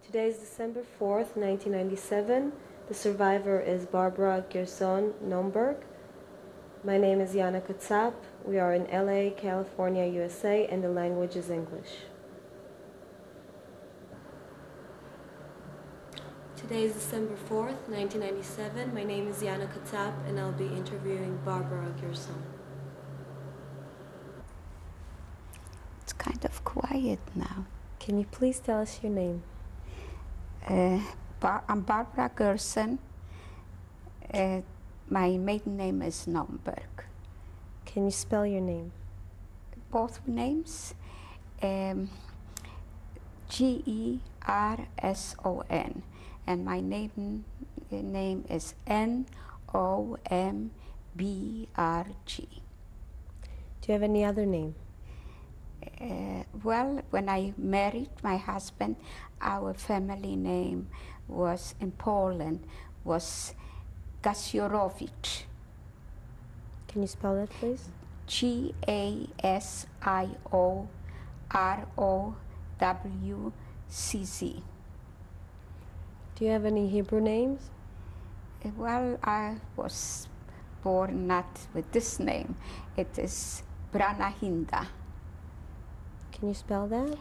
Today is December 4th, 1997. The survivor is Barbara Gerson, Nomberg. My name is Yana Katsap. We are in LA, California, USA, and the language is English. Today is December 4th, 1997. My name is Yana Katsap, and I'll be interviewing Barbara Gerson. It's kind of quiet now. Can you please tell us your name? I'm Barbara Gerson. My maiden name is Nomberg. Can you spell your name? Both names? Gerson. And my maiden name is Nomberg. Do you have any other name? Well, when I married my husband, our family name was in Poland was Gasiorowicz. Can you spell that, please? Gasiorowcz. Do you have any Hebrew names? Well, I was born not with this name. It is Branahinda. Can you spell that?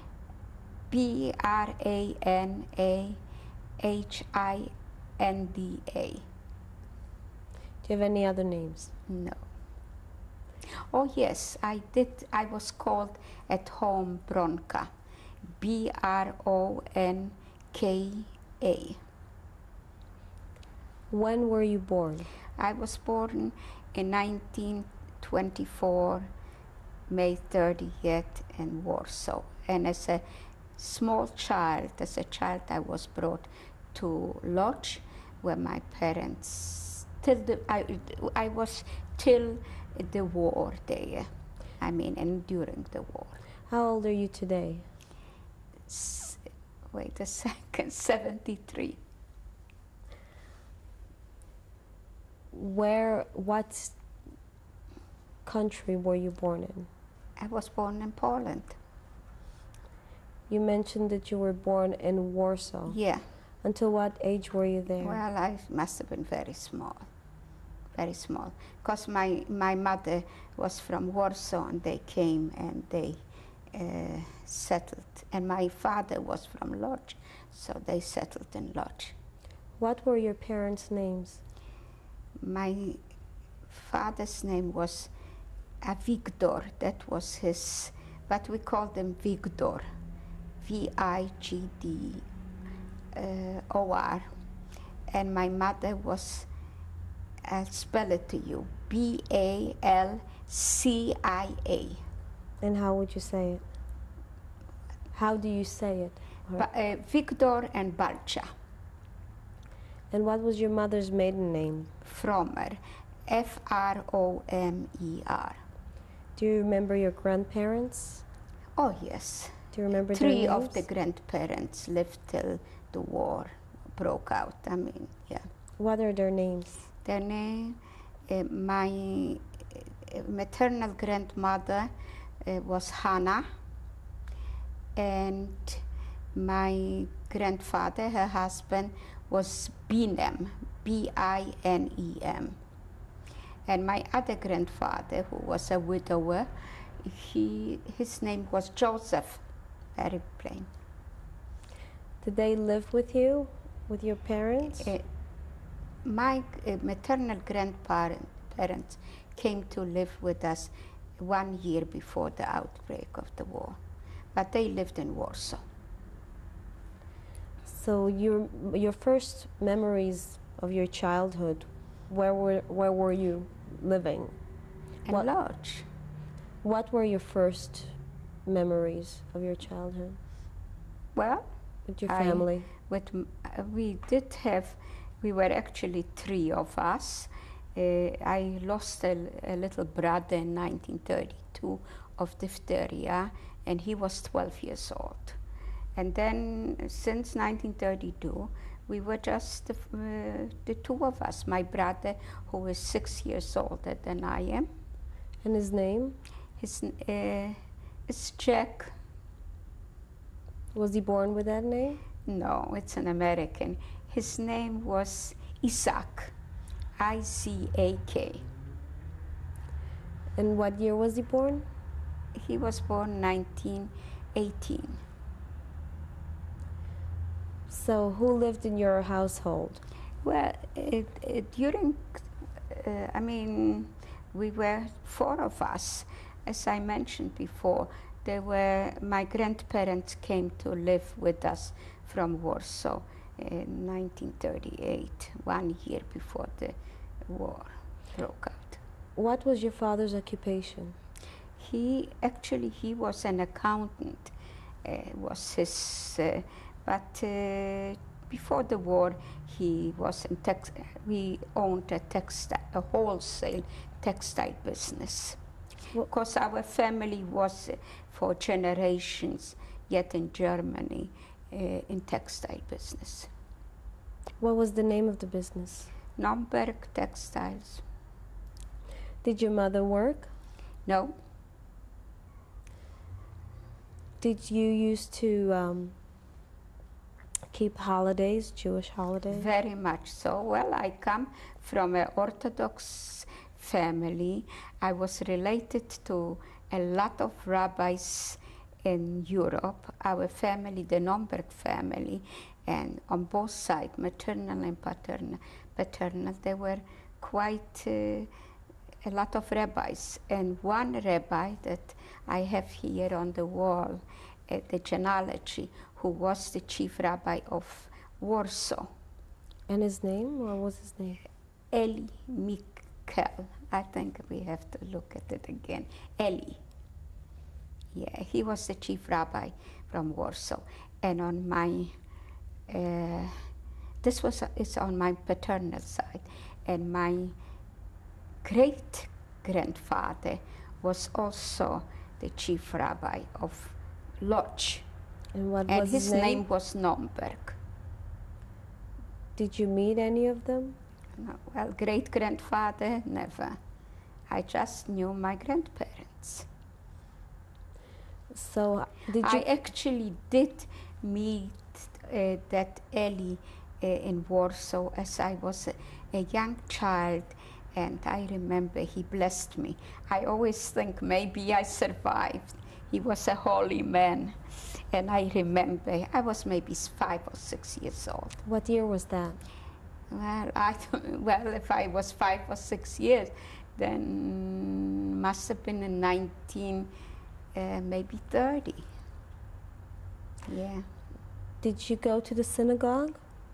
Branahinda. Do you have any other names? No. Oh yes, I did. I was called at home Bronka. Bronka. When were you born? I was born in 1924, May 30th in Warsaw. And as a small child, I was brought to Lodz, where my parents, I was till the war there. I mean, and during the war. How old are you today? Wait a second, 73. What country were you born in? I was born in Poland. You mentioned that you were born in Warsaw. Yeah. Until what age were you there? Well, I must have been very small, because my mother was from Warsaw, and they came and they settled, and my father was from Lodz, so they settled in Lodz. What were your parents' names? My father's name was Victor. That was his, but we called him Vigdor, Vigdor. And my mother was, I'll spell it to you, Balcia. And how would you say it? How do you say it? Victor and Balcia. And what was your mother's maiden name? Fromer, Fromer. Do you remember your grandparents? Oh, yes. Do you remember their Three names? of the grandparents lived till the war broke out. I mean, yeah. What are their names? Their name, my maternal grandmother was Hannah, and my grandfather, her husband, was Binem, Binem. And my other grandfather, who was a widower, his name was Joseph, very plain. Did they live with you, with your parents? My maternal grandparents came to live with us 1 year before the outbreak of the war, but they lived in Warsaw. So your first memories of your childhood, where were you living? In Lodz. What were your first memories of your childhood? Well, with your family? We were actually three of us. I lost a little brother in 1932 of diphtheria, and he was 12 years old. And then since 1932, we were just the two of us. My brother, who is 6 years older than I am. And his name? His is Jack. Was he born with that name? No, it's an American. His name was Isaac, I-C-A-K. And what year was he born? He was born 1918. So who lived in your household? Well, I mean, we were four of us. As I mentioned before, my grandparents came to live with us from Warsaw in 1938, 1 year before the war broke out. What was your father's occupation? He was an accountant, but before the war he was we owned a wholesale textile business. Because our family was for generations yet in Germany in textile business. What was the name of the business? Nomberg Textiles. Did your mother work? No. Did you used to keep holidays, Jewish holidays? Very much so. Well, I come from an Orthodox family. I was related to a lot of rabbis in Europe. Our family, the Nomberg family, and on both sides, maternal and paternal, there were quite a lot of rabbis. And one rabbi that I have here on the wall, the genealogy, who was the chief rabbi of Warsaw. And his name? What was his name? Eli Mikkel. I think we have to look at it again. Eli. Yeah, he was the chief rabbi from Warsaw. And on my, it's on my paternal side. And my great-grandfather was also the chief rabbi of Lodz. And what was his name was Nomberg. Did you meet any of them? No, well, great-grandfather, never. I just knew my grandparents. So did you? I actually did meet that Eli in Warsaw as I was a young child, and I remember he blessed me. I always think maybe I survived. He was a holy man, and I remember I was maybe 5 or 6 years old. What year was that? Well, if I was 5 or 6 years, then must have been in maybe 30. Yeah. Did you go to the synagogue?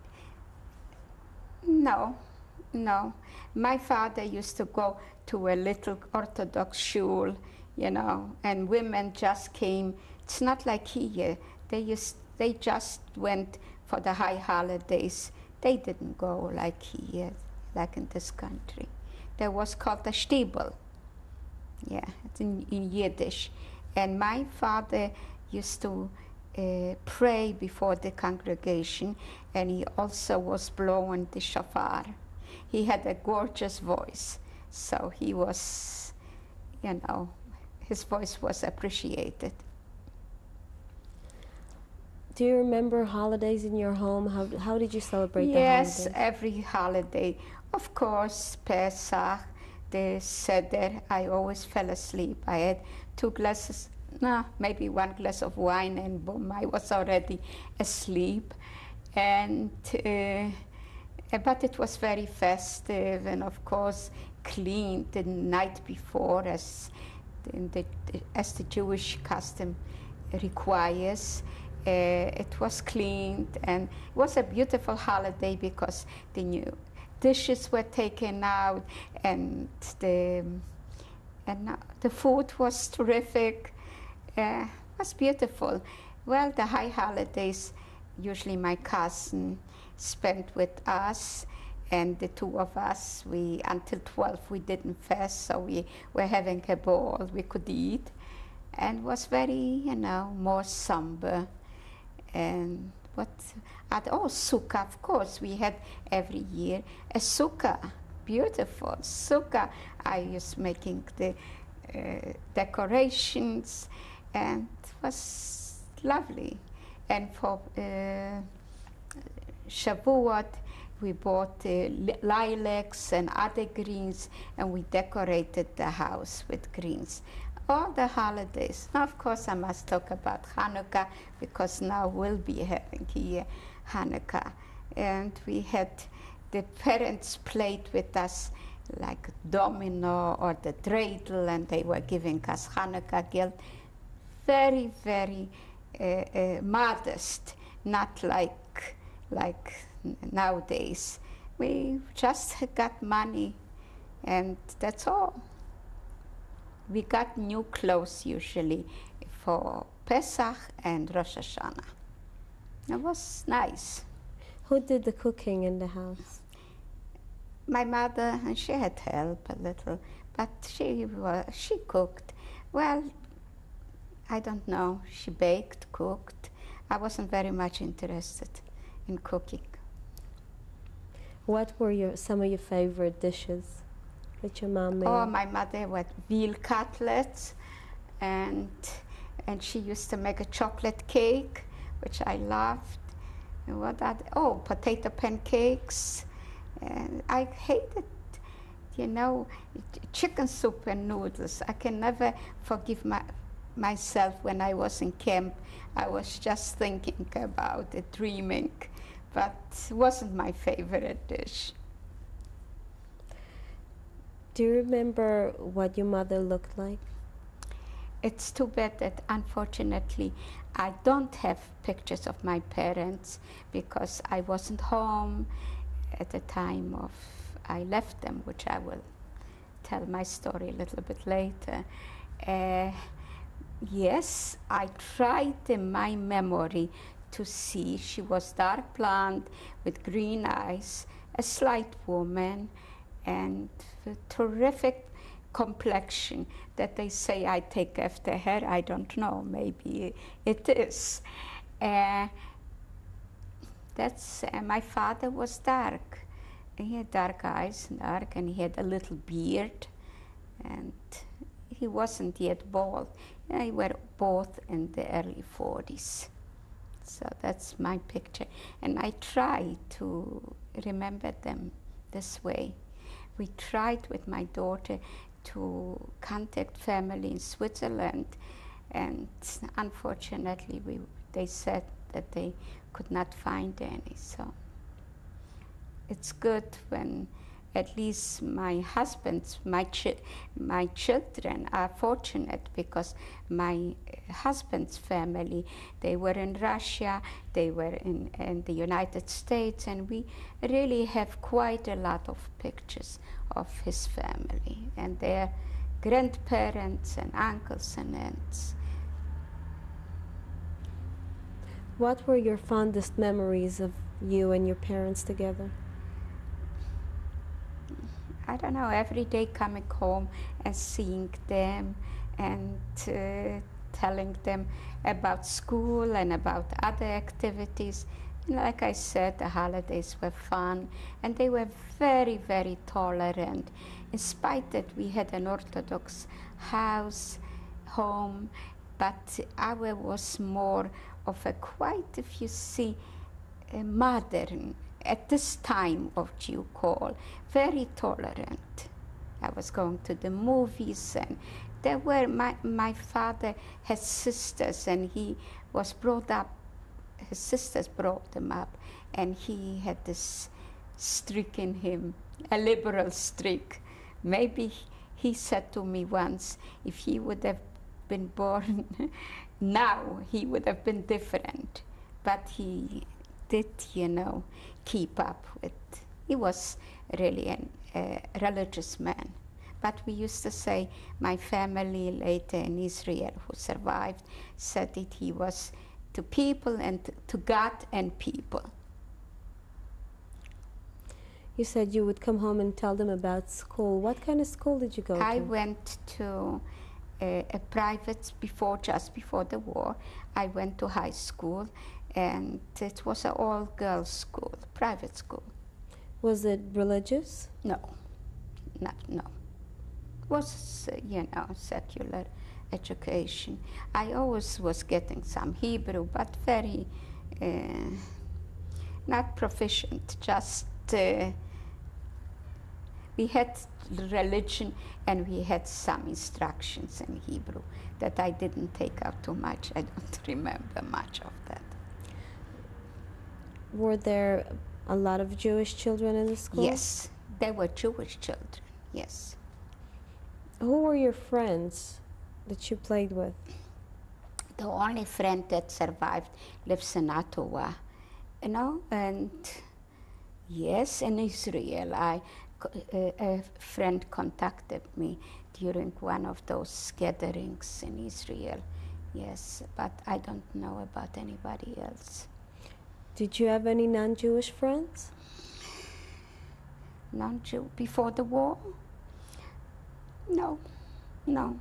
No, no. My father used to go to a little Orthodox shul, you know, and women just came. It's not like here. They just went for the high holidays. They didn't go like here, like in this country. There was called a Stiebel. Yeah, it's in Yiddish. And my father used to pray before the congregation, and he also was blowing the shofar. He had a gorgeous voice, so he was, you know, his voice was appreciated. Do you remember holidays in your home? How did you celebrate the holidays? Yes, every holiday. Of course, Pesach, the Seder, I always fell asleep. I had 2 glasses, no, maybe 1 glass of wine, and boom, I was already asleep. And but it was very festive, and of course cleaned the night before, as the Jewish custom requires. It was cleaned, and it was a beautiful holiday because the new dishes were taken out, and the food was terrific. It was beautiful. Well, the high holidays, usually my cousin spent with us, and the 2 of us, until 12 we didn't fast, so we were having a ball. We could eat, and was very, you know, more somber. And sukkah, of course, we had every year a sukkah, beautiful sukkah. I was making the decorations, and it was lovely. And for Shavuot, we bought lilacs and other greens, and we decorated the house with greens. All the holidays. Now, of course, I must talk about Hanukkah, because now we'll be having here Hanukkah. And we had the parents played with us like domino or the dreidel, and they were giving us Hanukkah gift. Very, very modest, not like nowadays. We just got money, and that's all. We got new clothes usually for Pesach and Rosh Hashanah. It was nice. Who did the cooking in the house? My mother, and she had help a little, but she cooked. Well, I don't know. She baked, cooked. I wasn't very much interested in cooking. What were some of your favorite dishes that your mom made? Oh, my mother had veal cutlets, and she used to make a chocolate cake, which I loved. And what other? Oh, potato pancakes. And I hated, chicken soup and noodles. I can never forgive myself when I was in camp. I was just thinking about it, dreaming, but it wasn't my favorite dish. Do you remember what your mother looked like? It's too bad that unfortunately I don't have pictures of my parents, because I wasn't home at the time I left them, which I will tell my story a little bit later. Yes, I tried in my memory to see. She was dark blonde with green eyes, a slight woman, and a terrific complexion that they say I take after her. I don't know, maybe it is. My father was dark. He had dark eyes, and he had a little beard, and he wasn't yet bald. They were both in the early 40s. So that's my picture. And I try to remember them this way. We tried with my daughter to contact family in Switzerland, and unfortunately they said that they could not find any. So it's good when at least my children are fortunate, because my husband's family, they were in Russia, they were in the United States, and we really have quite a lot of pictures of his family and their grandparents and uncles and aunts. What were your fondest memories of you and your parents together? I don't know, every day coming home and seeing them and telling them about school and about other activities. And like I said, the holidays were fun, and they were very, very tolerant. In spite that we had an Orthodox home, but our was more of a quite, if you see, modern, at this time of Jew call, very tolerant. I was going to the movies, and there were, my father had sisters, and he was brought up, his sisters brought him up, and he had this streak in him, a liberal streak. Maybe he said to me once, if he would have been born now, he would have been different. But he did, keep up with, he was really a religious man. But we used to say, my family later in Israel who survived said that he was to people and to God and people. You said you would come home and tell them about school. What kind of school did you go to? I went to a private, just before the war. I went to high school, and it was an all-girls school, private school. Was it religious? No. It was, secular education. I always was getting some Hebrew, but very not proficient, just we had religion and we had some instructions in Hebrew that I didn't take out too much. I don't remember much of that. Were there a lot of Jewish children in the school? Yes, there were Jewish children, yes. Who were your friends that you played with? The only friend that survived lives in Ottawa, you know, and yes, in Israel. A friend contacted me during one of those gatherings in Israel, yes, but I don't know about anybody else. Did you have any non-Jewish friends? Non-Jew before the war? No, no.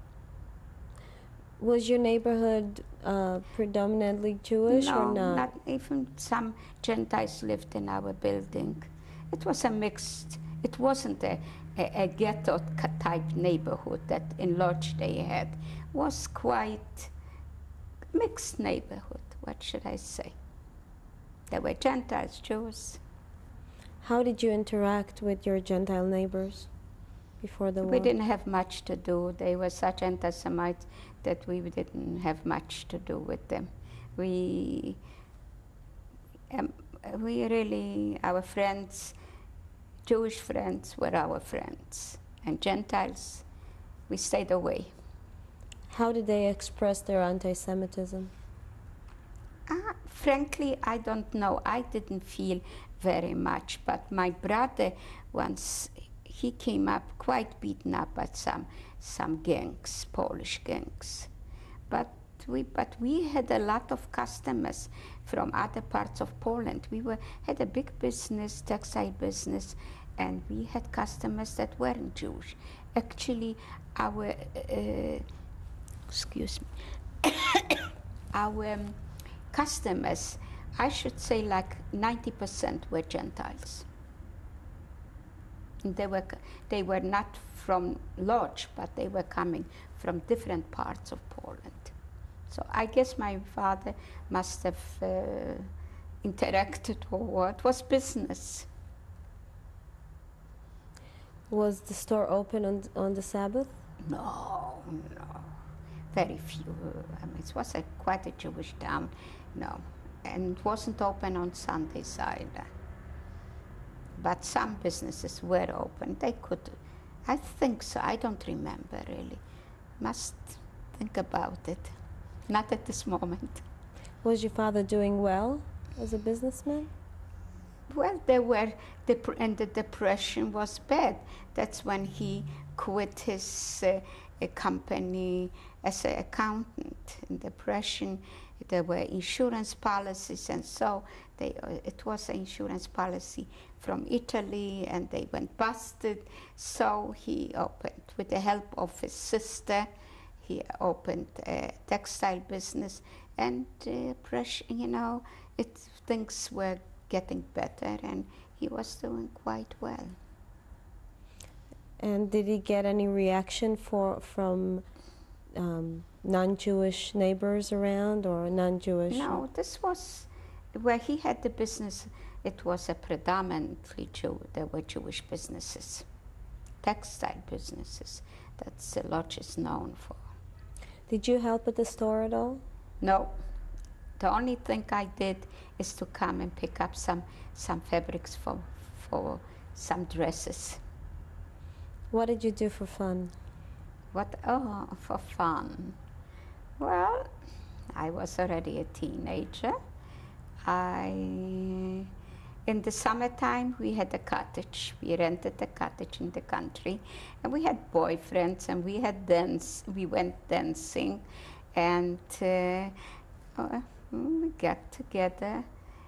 Was your neighborhood predominantly Jewish or not? Not even some Gentiles lived in our building. It was a mixed, it wasn't a ghetto type neighborhood that in Lodge they had. It was quite mixed neighborhood, what should I say? There were Gentiles, Jews. How did you interact with your Gentile neighbors before the war? We didn't have much to do. They were such anti-Semites that we didn't have much to do with them. We really, our friends, Jewish friends were our friends, and Gentiles, we stayed away. How did they express their anti-Semitism? Frankly, I don't know. I didn't feel very much, but my brother once, he came up quite beaten up by some gangs, Polish gangs. But we had a lot of customers from other parts of Poland. We had a big business, textile business, and we had customers that weren't Jewish. Actually, our excuse me, our customers, I should say like 90% were Gentiles. And they were not from Lodz, but they were coming from different parts of Poland. So I guess my father must have interacted, or it was business. Was the store open on the Sabbath? No, very few. I mean, it was quite a Jewish town, no. And it wasn't open on Sundays either. But some businesses were open. They could, I think so. I don't remember really. Must think about it. Not at this moment. Was your father doing well as a businessman? Well, and the depression was bad. That's when he quit his company as an accountant. In depression, there were insurance policies, and so it was an insurance policy from Italy, and they went busted. So he opened, with the help of his sister, he opened a textile business, and things were getting better, and he was doing quite well. And did he get any reaction from non-Jewish neighbors around, or non-Jewish? No, this was where he had the business. It was a predominantly there were Jewish businesses, textile businesses. That's the Lodz is known for. Did you help at the store at all? No. The only thing I did is to come and pick up some fabrics for some dresses. What did you do for fun? For fun. Well, I was already a teenager. In the summertime, we had a cottage. We rented a cottage in the country, and we had boyfriends, and we went dancing, and we got together.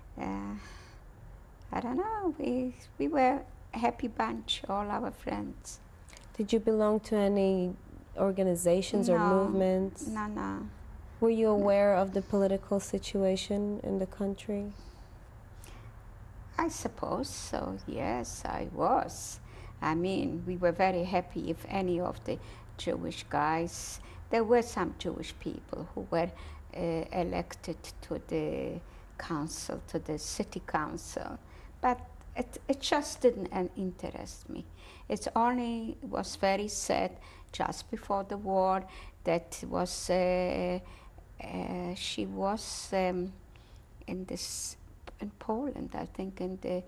I don't know, we were a happy bunch, all our friends. Did you belong to any organizations or movements? No. Were you aware of the political situation in the country? I suppose so, yes, I was. I mean, we were very happy if any of the Jewish guys, there were some Jewish people who were elected to council, to the city council, but it just didn't interest me. It only was very sad just before the war that was she was in Poland, I think, in the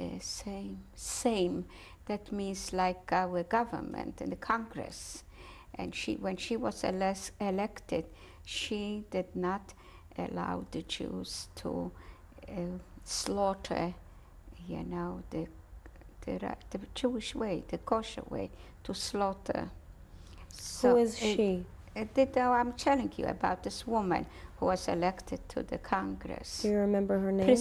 same. That means like our government in the Congress. And when she was elected, she did not allow the Jews to slaughter, you know, the Jewish way, the kosher way, to slaughter. So who is she? I'm telling you about this woman who was elected to the Congress. Do you remember her name?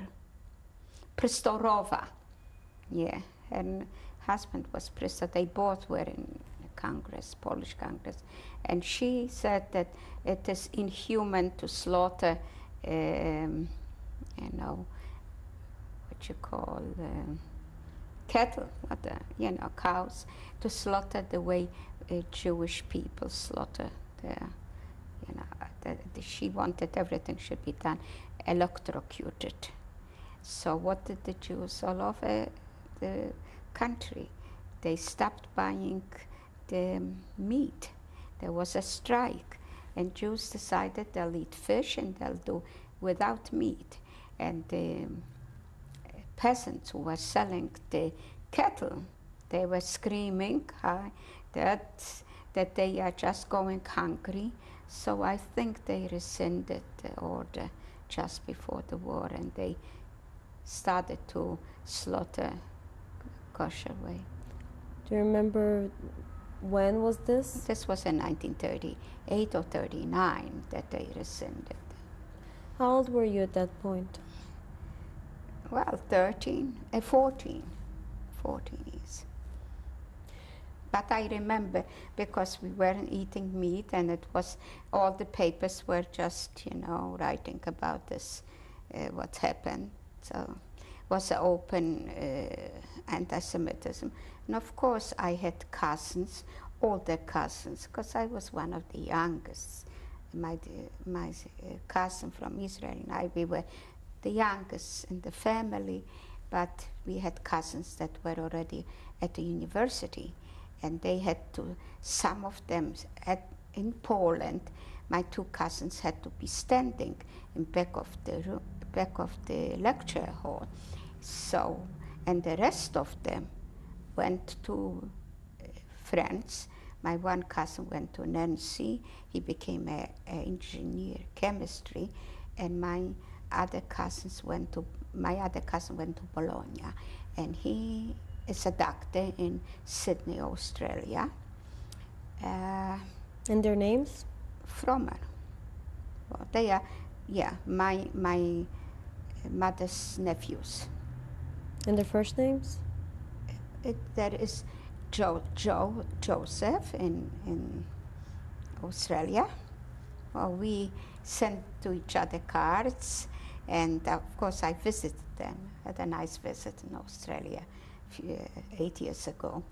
Pristorova. Yeah, her husband was Pristor. They both were in Congress, Polish Congress. And she said that it is inhuman to slaughter, you know, what you call cattle, you know, cows, to slaughter the way Jewish people slaughter their, you know, she wanted everything should be done electrocuted. So what did the Jews all over the country? They stopped buying the meat. There was a strike, and Jews decided they'll eat fish and they'll do without meat. And the peasants who were selling the cattle, they were screaming that they are just going hungry. So I think they rescinded the order just before the war, and they started to slaughter kosher way. Do you remember when was this? This was in 1938 or 39 that they rescinded. How old were you at that point? Well, 14 years. But I remember because we weren't eating meat, and it was, all the papers were just, you know, writing about this, what happened. So it was an open anti-Semitism. And of course I had cousins, older cousins, because I was one of the youngest. My cousin from Israel and I, we were the youngest in the family, but we had cousins that were already at the university. And they had to, some of them in Poland, my two cousins had to be standing in back of the lecture hall. So, and the rest of them went to France. My one cousin went to Nancy. He became an engineer, chemistry, and my other cousin went to Bologna, and he is a doctor in Sydney, Australia. And their names? Frommer. Well, they are, yeah, my mother's nephews. And their first names? There is Joseph in Australia. Well, we sent to each other cards, and of course I visited them. Had a nice visit in Australia 8 years ago.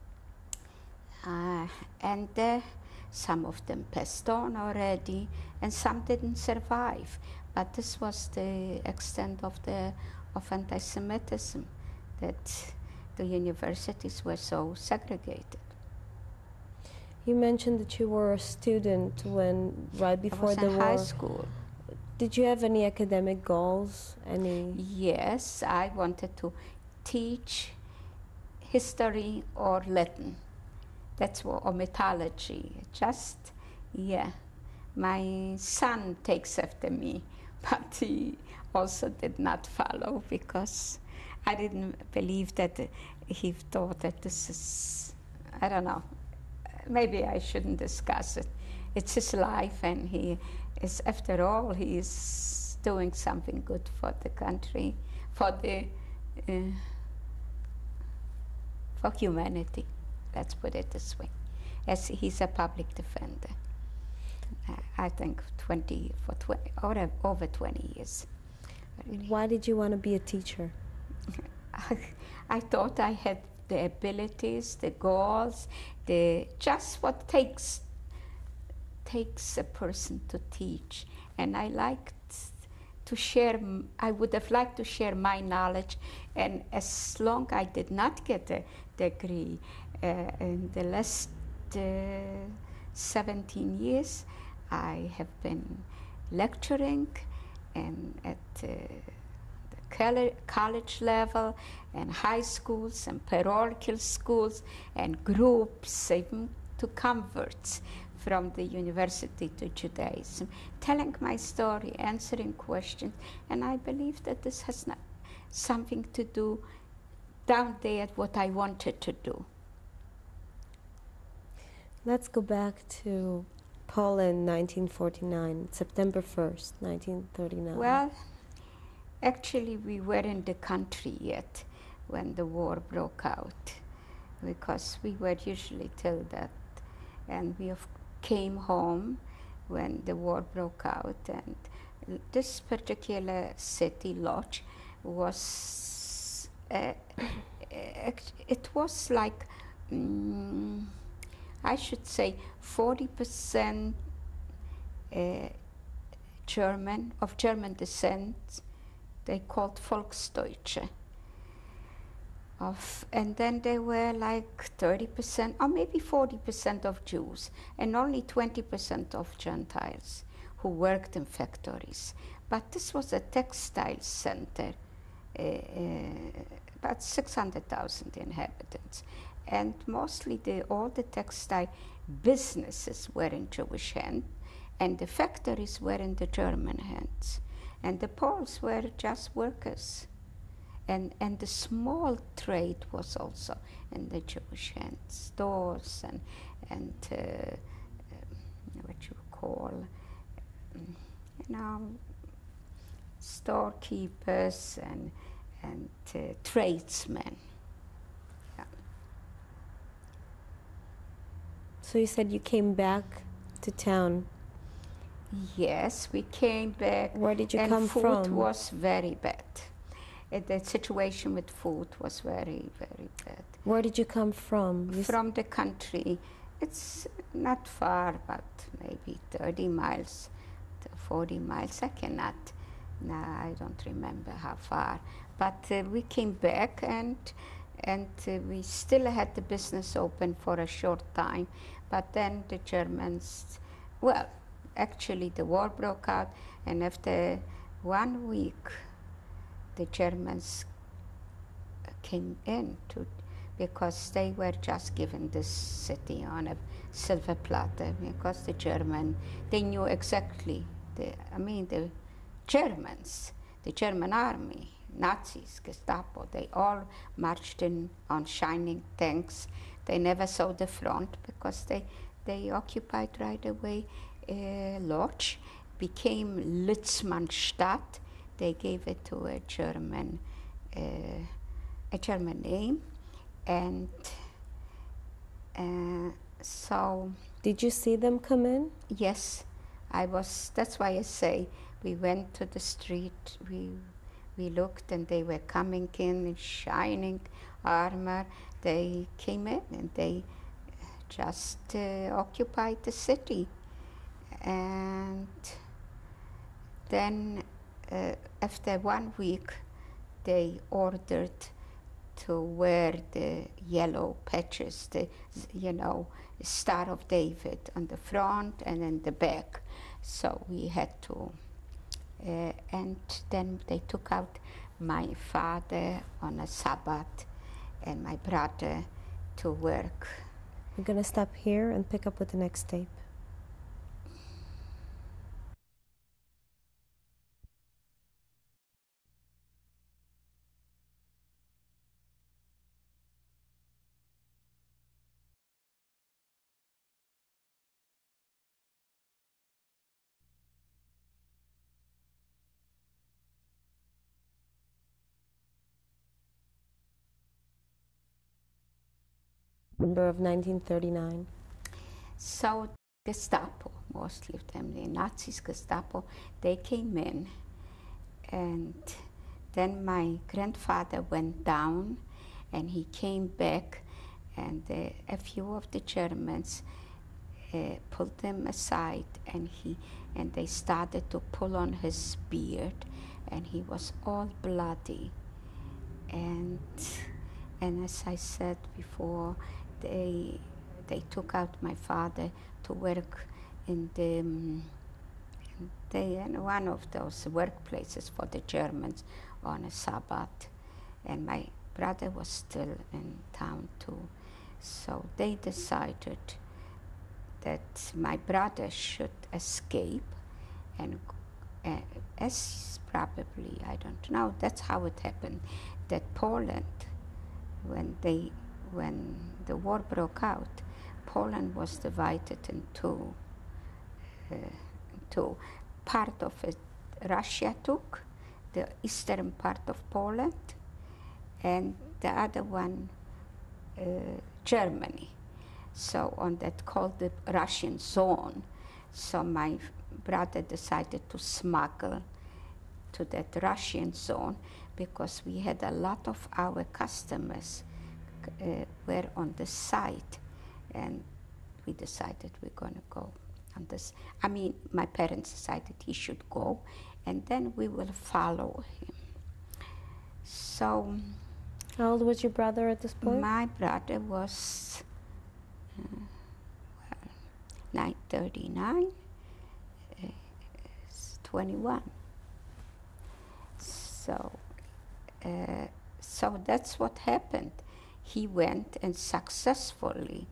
And some of them passed on already, and some didn't survive. But this was the extent of anti-Semitism, that the universities were so segregated. You mentioned that you were a student right before the war. I was in high school. Did you have any academic goals? Yes, I wanted to teach history or Latin. That's what, or mythology. Just, yeah. My son takes after me, but he also did not follow because I didn't believe that he thought that this is, I don't know, maybe I shouldn't discuss it. It's his life, and he is, after all, he is doing something good for the country, for humanity. Let's put it this way. As he's a public defender. I think over 20 years. Really. Why did you want to be a teacher? I thought I had the abilities, the goals, just what takes a person to teach. And I liked to share, I would have liked to share my knowledge, and as long I did not get a degree, in the last 17 years, I have been lecturing and at the college level and high schools and parochial schools and groups, even to converts from the university to Judaism, telling my story, answering questions, and I believe that this has something to do down there what I wanted to do. Let's go back to Poland, 1949, September 1st, 1939. Well, actually we weren't the country yet when the war broke out, because we were usually told that, and we came home when the war broke out, and this particular city, Lodz, was it was like I should say 40% German, of German descent. They called Volksdeutsche. And then there were like 30% or maybe 40% of Jews, and only 20% of Gentiles who worked in factories. But this was a textile center, about 600,000 inhabitants. And mostly all the textile businesses were in Jewish hands, and the factories were in the German hands. And the Poles were just workers. And the small trade was also in the Jewish hands, stores and what you call, storekeepers and tradesmen. Yeah. So you said you came back to town. Yes, we came back. Where did you come from? And food was very bad. The situation with food was very, very bad. Where did you come from? From the country. It's not far, but maybe 30 miles to 40 miles. I cannot. No, I don't remember how far. But we came back, and we still had the business open for a short time. But then the Germans, well, actually the war broke out, and after 1 week, the Germans came in because they were just given this city on a silver platter, because the they knew exactly, the Germans, the German army, Nazis, Gestapo, they all marched in on shining tanks. They never saw the front because they occupied right away Lodz, became Litzmannstadt. They gave it to a German name, and so. Did you see them come in? Yes, that's why I say we went to the street. We looked, and they were coming in shining armor. They came in, and they just occupied the city, and then. After 1 week, they ordered to wear the yellow patches, the Star of David on the front and in the back. So we had to, and then they took out my father on a Sabbath and my brother to work. We're going to stop here and pick up with the next tape. November of 1939. So Gestapo, mostly of them, the Nazis, Gestapo, they came in, and then my grandfather went down, and he came back, and a few of the Germans pulled him aside, and and they started to pull on his beard, and he was all bloody. And as I said before, they took out my father to work in one of those workplaces for the Germans on a Sabbath, and my brother was still in town too. So they decided that my brother should escape, and as probably, I don't know, that's how it happened, that Poland, when the war broke out, Poland was divided into part of it Russia took, the eastern part of Poland, and the other one Germany. So on that called the Russian zone. So my brother decided to smuggle to that Russian zone because we had a lot of our customers were on the site, and we decided we're going to go on this. I mean, my parents decided he should go, and then we will follow him. So, how old was your brother at this point? My brother was 39, 21. So that's what happened. He went, and successfully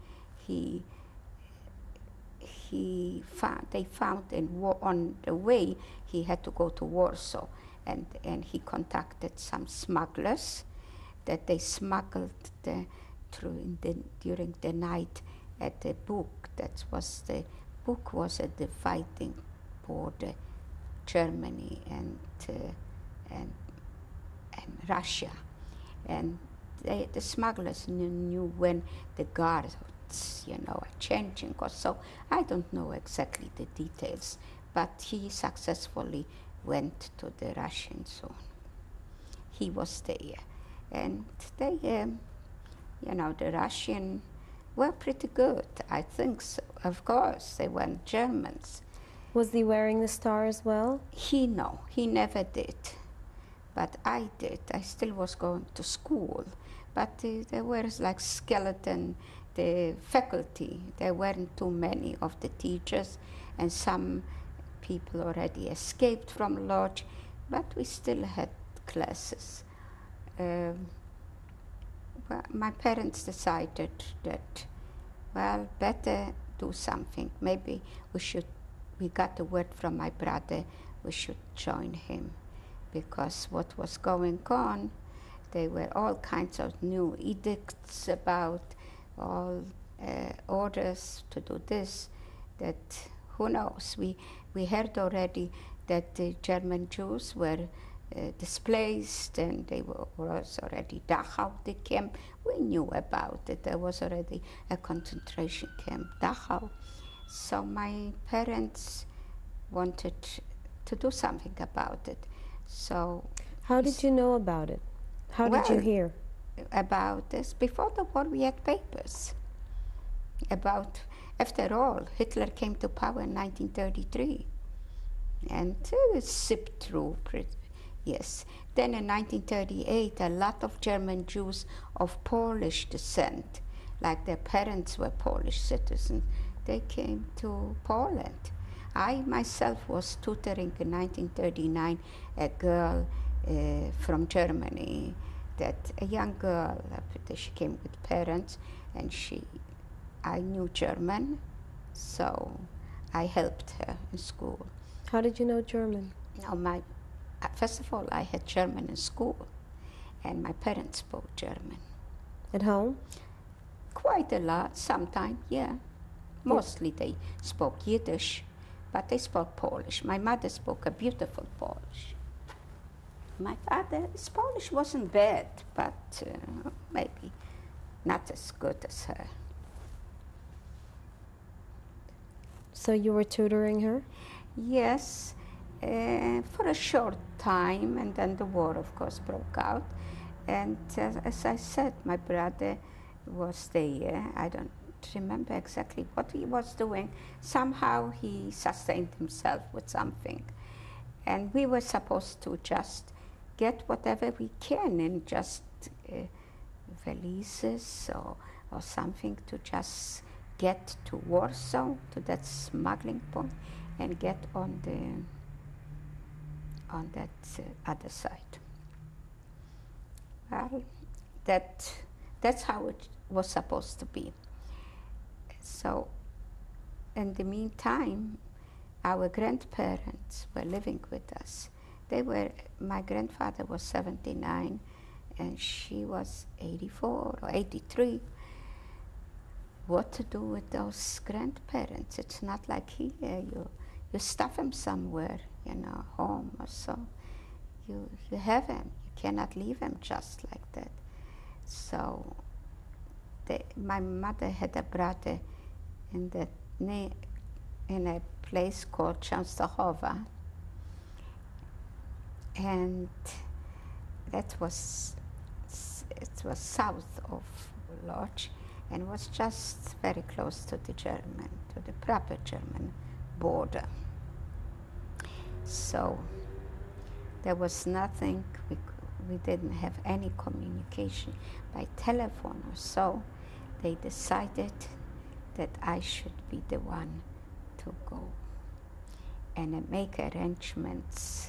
they found on the way he had to go to Warsaw, and he contacted some smugglers that they smuggled during the night at the book. The book was a dividing border, Germany and Russia, and the smugglers knew when the guards, are changing or so. I don't know exactly the details, but he successfully went to the Russian zone. He was there, and they, the Russian were pretty good, I think so. Of course, they weren't Germans. Was he wearing the star as well? He never did. But I did. I still was going to school. But there was like skeleton, the faculty. There weren't too many of the teachers, and some people already escaped from lodge, but we still had classes. My parents decided that, well, better do something. Maybe we got the word from my brother, we should join him. Because what was going on, there were all kinds of new edicts about all orders to do this, that who knows. We heard already that the German Jews were displaced, and they was already Dachau, the camp. We knew about it. There was already a concentration camp, Dachau. So my parents wanted to do something about it. So, how did you know about it? How did you hear about this? Before the war, we had papers about. After all, Hitler came to power in 1933, and it sipped through. Yes. Then in 1938, a lot of German Jews of Polish descent, like their parents were Polish citizens, they came to Poland. I myself was tutoring in 1939 a girl from Germany, a young girl. She came with parents, and I knew German, so I helped her in school. How did you know German? First of all, I had German in school, and my parents spoke German. At home? Quite a lot, sometimes, yeah. Mostly they spoke Yiddish, but they spoke Polish. My mother spoke a beautiful Polish. My father's Polish wasn't bad, but maybe not as good as her. So you were tutoring her? Yes, for a short time, and then the war, of course, broke out. And as I said, my brother was there. I don't remember exactly what he was doing. Somehow he sustained himself with something. And we were supposed to just get whatever we can in just valises or something to just get to Warsaw, to that smuggling point, and get on that other side. Well, that's how it was supposed to be. So, in the meantime, our grandparents were living with us. My grandfather was 79 and she was 84 or 83. What to do with those grandparents? It's not like here, you stuff them somewhere, home or so. You have them, you cannot leave them just like that. So my mother had a brother in a place called Częstochowa, and it was south of Lodz, and was just very close to the proper German border. So there was nothing, we didn't have any communication by telephone or so. They decided that I should be the one to go and make arrangements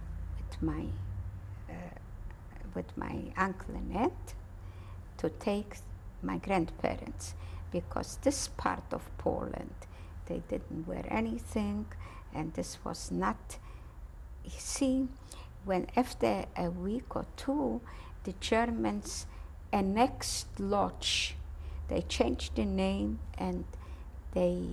with my uncle and aunt to take my grandparents, because this part of Poland, they didn't wear anything, and this was not, you see, when after a week or two, the Germans annexed Lodz. They changed the name and they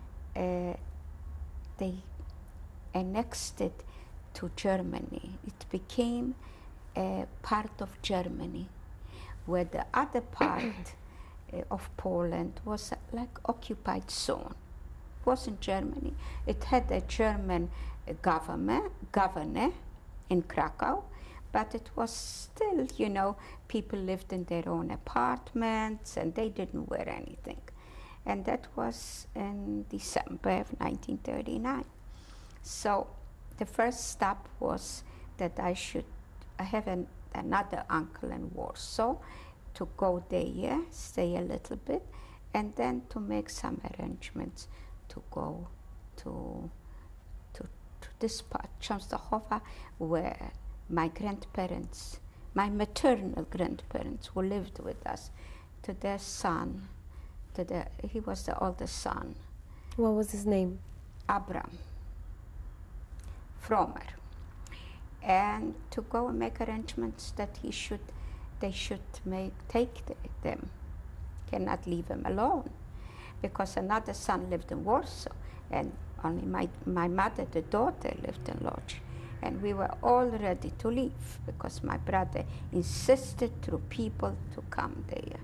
annexed it to Germany. It became a part of Germany, where the other part of Poland was like occupied zone. It wasn't Germany. It had a German governor in Krakow, but it was still, people lived in their own apartments and they didn't wear anything. And that was in December of 1939. So the first step was that I have another uncle in Warsaw, to go there, stay a little bit, and then to make some arrangements to go to this part, Częstochowa, where my grandparents, my maternal grandparents who lived with us, to their son, he was the oldest son. What was his name? Abram Fromer. And to go and make arrangements that they should take them, cannot leave them alone, because another son lived in Warsaw, and only my mother, the daughter, lived in Lodz. And we were all ready to leave, because my brother insisted through people to come there.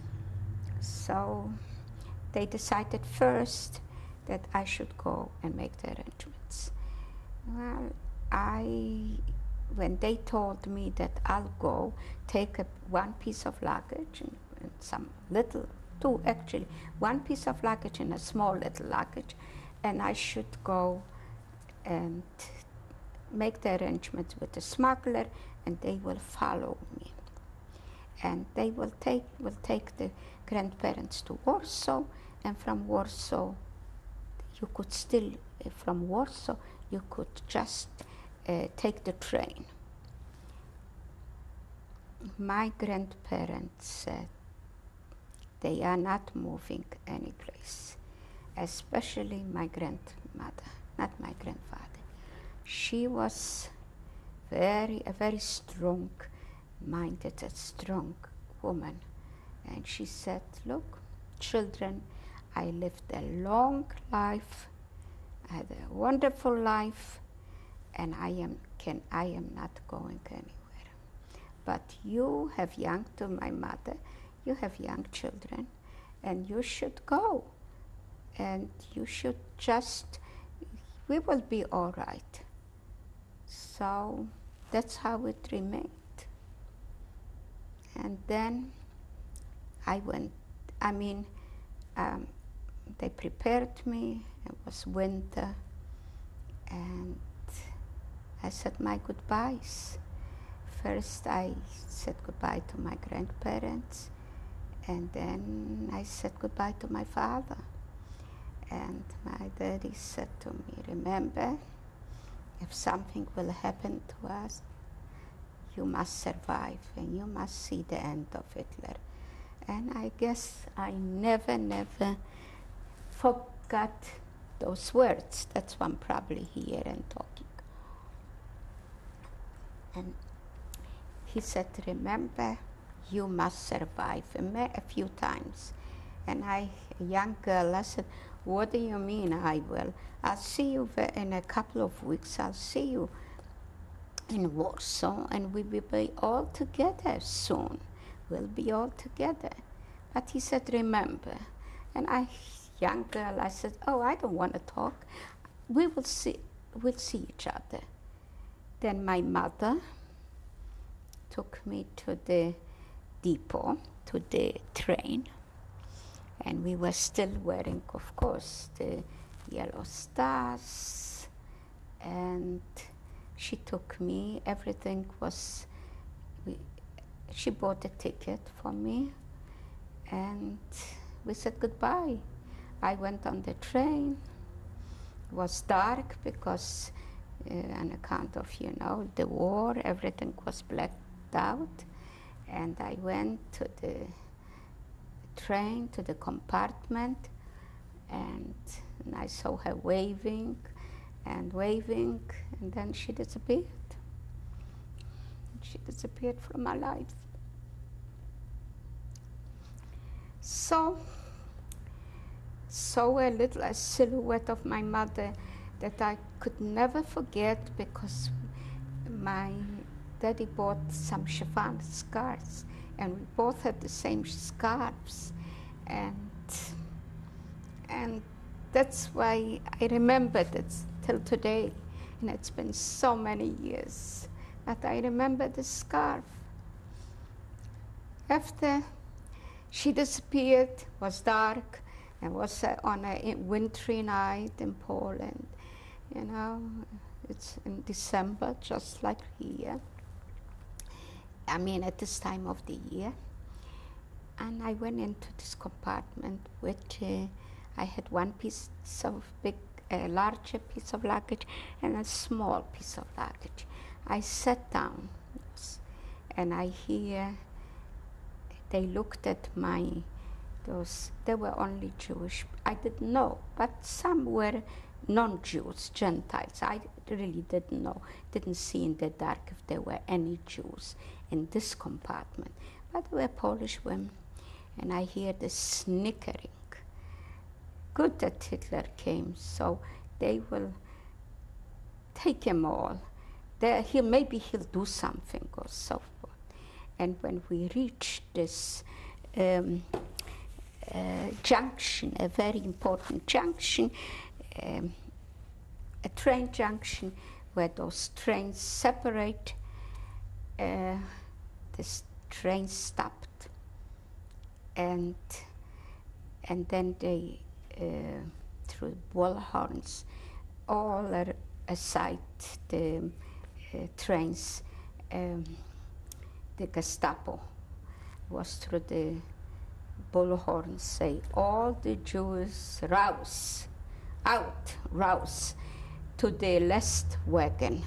So they decided first that I should go and make the arrangements. Well, when they told me that I'll go, take one piece of luggage and some one piece of luggage and a small little luggage, and I should go and make the arrangements with the smuggler, and they will follow me. And they will take the grandparents to Warsaw, and from Warsaw, you could just take the train. My grandparents said they are not moving any place, especially my grandmother, not my grandfather. She was a very strong-minded, a strong woman. And she said, look, children, I lived a long life, I had a wonderful life, and I am not going anywhere. But you have to my mother, you have young children, and you should go. And you should we will be all right. So that's how it remained. And then I went, They prepared me. It was winter, and I said my goodbyes. First, I said goodbye to my grandparents, and then I said goodbye to my father. And my daddy said to me, remember, if something will happen to us, you must survive and you must see the end of Hitler. And I guess I never forgot those words. That's why I'm probably here and talking. And he said, remember, you must survive, a few times. And I, a young girl, I said, what do you mean I will? I'll see you in a couple of weeks. I'll see you in Warsaw, and we will be all together soon. We'll be all together. But he said, remember. And I, young girl, I said, oh, I don't want to talk. We'll see each other. Then my mother took me to the depot, to the train, and we were still wearing, of course, the yellow stars, and she took me, everything was, she bought a ticket for me, and we said goodbye. I went on the train. It was dark because on account of, you know, the war, everything was blacked out. And I went to the train, to the compartment, and I saw her waving, and then she disappeared. She disappeared from my life. So a silhouette of my mother that I could never forget, because my daddy bought some chiffon scarves, and we both had the same scarves, and that's why I remembered it till today, and it's been so many years that I remember the scarf. After she disappeared, it was dark, and was on a wintry night in Poland. You know, it's in December, just like here. I mean, at this time of the year. And I went into this compartment, which I had one piece of larger piece of luggage and a small piece of luggage. I sat down, and I hear they looked at they were only Jewish. I didn't know, but some were non-Jews, Gentiles. I really didn't know, didn't see in the dark if there were any Jews in this compartment. But they were Polish women, and I hear the snickering. Good that Hitler came, so they will take him all. Maybe he'll do something or so forth. And when we reached this junction, a very important junction, a train junction where those trains separate, this train stopped, and then they, through bullhorns, all aside the trains, the Gestapo was through the bullhorns say, all the Jews rouse, out, rouse, to the last wagon.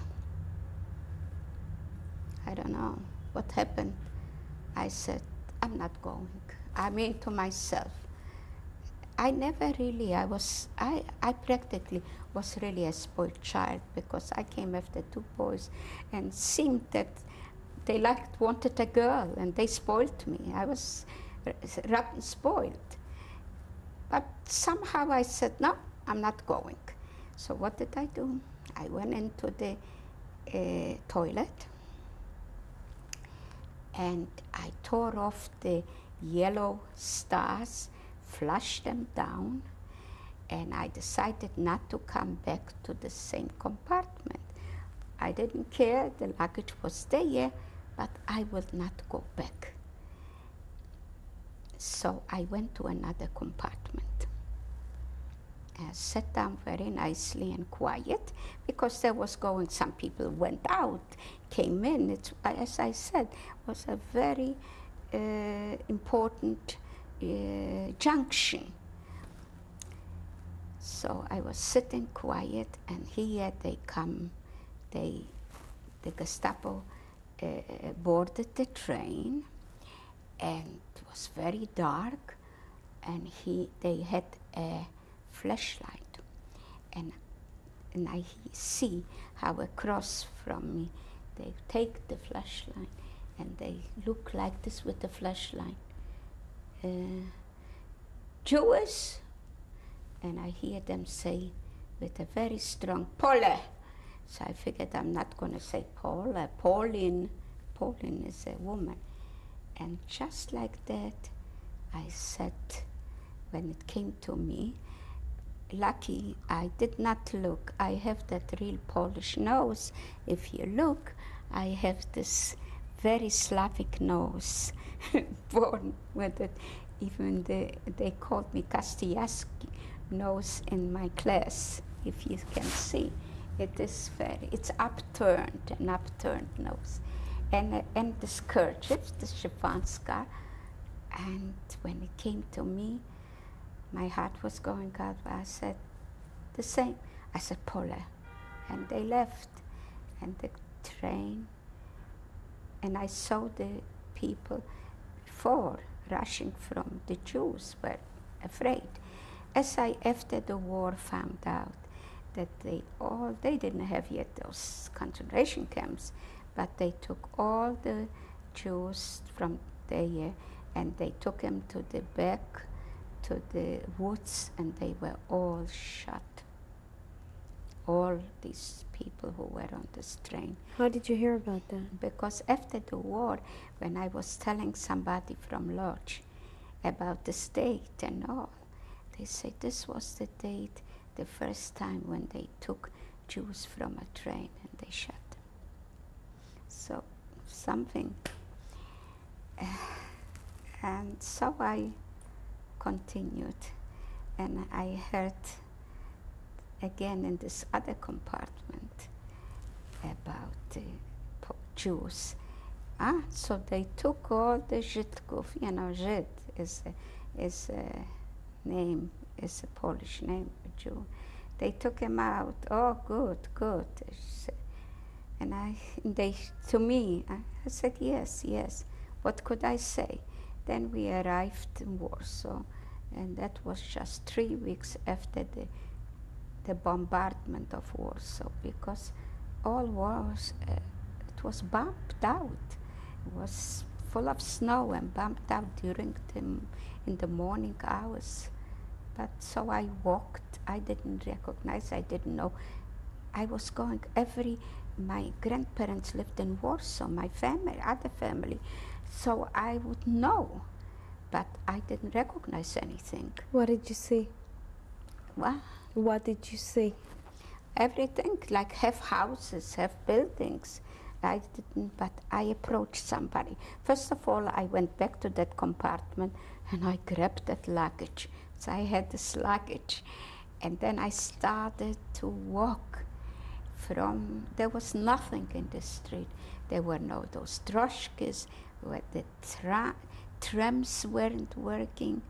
I don't know what happened. I said, I'm not going. I mean to myself. I never really, I practically was really a spoiled child, because I came after two boys and seemed that they wanted a girl, and they spoiled me. I was spoiled. But somehow I said, no, I'm not going. So what did I do? I went into the toilet, and I tore off the yellow stars, flushed them down, and I decided not to come back to the same compartment. I didn't care, the luggage was there, but I would not go back. So I went to another compartment. Sat down very nicely and quiet, because there was going, some people went out, came in. It, as I said, was a very important junction. So I was sitting quiet, and here they come, the Gestapo boarded the train, and it was very dark, and they had a flashlight, and I see how across from me they take the flashlight and they look like this with the flashlight. Jewish? And I hear them say with a very strong Pole. So I figured I'm not going to say Paula. Pauline is a woman. And just like that, I said, when it came to me, lucky I did not look. I have that real Polish nose. If you look, I have this very Slavic nose, born with it. Even they called me Kastijaski nose in my class, if you can see. It is it's upturned, an upturned nose. And the kerchief, the chiffon scarf. And when it came to me, my heart was going out. I said the same. I said, Paula. And they left. And the train, and I saw the people before rushing from the Jews were afraid. As I, after the war, found out that they didn't have yet those concentration camps, but they took all the Jews from there and they took them to the back, to the woods, and they were all shot. All these people who were on this train. How did you hear about that? Because after the war, when I was telling somebody from Lodz about this date and all, they said this was the date, the first time when they took Jews from a train and they shot them. So something, and so I continued, and I heard again in this other compartment about the Jews. So they took all the Żydków, you know, Żyd is a name, is a Polish name, a Jew. They took him out. Oh, good, good. And to me, I said, yes, yes. What could I say? Then we arrived in Warsaw, and that was just 3 weeks after the bombardment of Warsaw, because all was, it was bombed out. It was full of snow and bombed out in the morning hours. But so I walked, I didn't recognize, I didn't know. I was going my grandparents lived in Warsaw, my family, other family, so I would know, but I didn't recognize anything. What did you see? What? What did you see? Everything, like have houses, have buildings. I didn't, but I approached somebody. First of all, I went back to that compartment and I grabbed that luggage. So I had this luggage. And then I started to walk there was nothing in the street. There were no those droshkis, where the trams weren't working,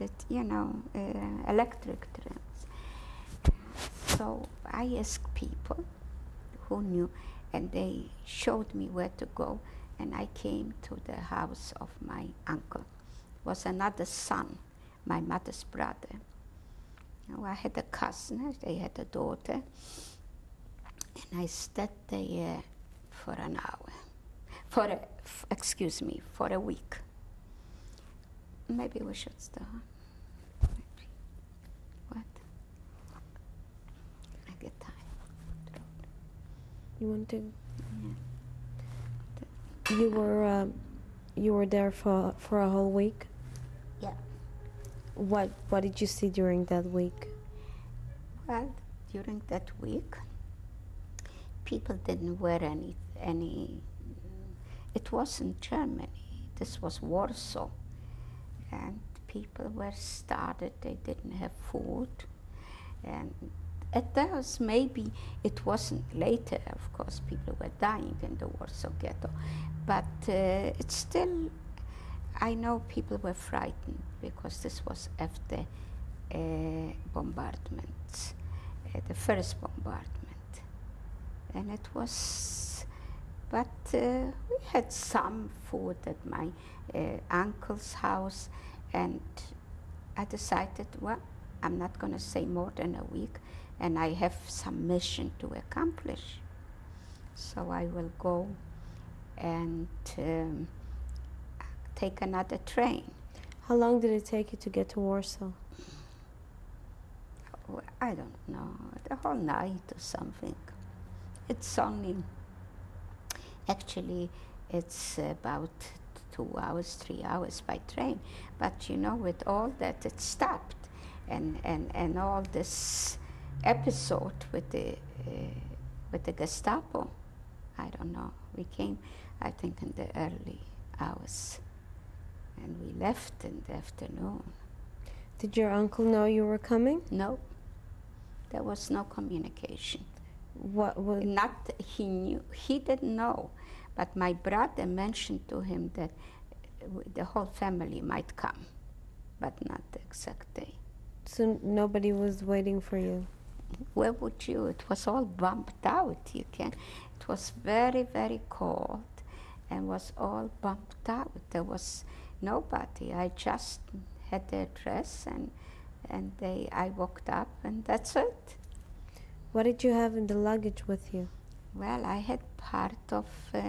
electric trams. So I asked people who knew, and they showed me where to go, and I came to the house of my uncle. It was another son, my mother's brother. Now, I had a cousin, they had a daughter, and I stayed there for an hour, for a week. Maybe we should start. Maybe. What? I get tired. You want to? Yeah. You were there for a whole week? Yeah. What did you see during that week? Well, during that week, people didn't wear any. It wasn't Germany. This was Warsaw. and people were started, they didn't have food. And at those, maybe it wasn't later, of course, people were dying in the Warsaw Ghetto, but it's still, I know people were frightened because this was after bombardments, the first bombardment. And it was, but we had some food at my uncle's house, and I decided, well, I'm not going to stay more than a week, and I have some mission to accomplish. So I will go and take another train. How long did it take you to get to Warsaw? Well, I don't know, the whole night or something. It's only, actually, it's about 2 hours, 3 hours by train. But you know, with all that, it stopped. And all this episode with the Gestapo, I don't know. We came, I think, in the early hours, and we left in the afternoon. Did your uncle know you were coming? No, there was no communication. What was? Not he knew. He didn't know, but my brother mentioned to him that the whole family might come, but not the exact day. So nobody was waiting for you? Where would you? It was all bumped out. You can. It was very, very cold, and was all bumped out. There was nobody. I just had the address, and I walked up, and that's it. What did you have in the luggage with you? Well, I had part of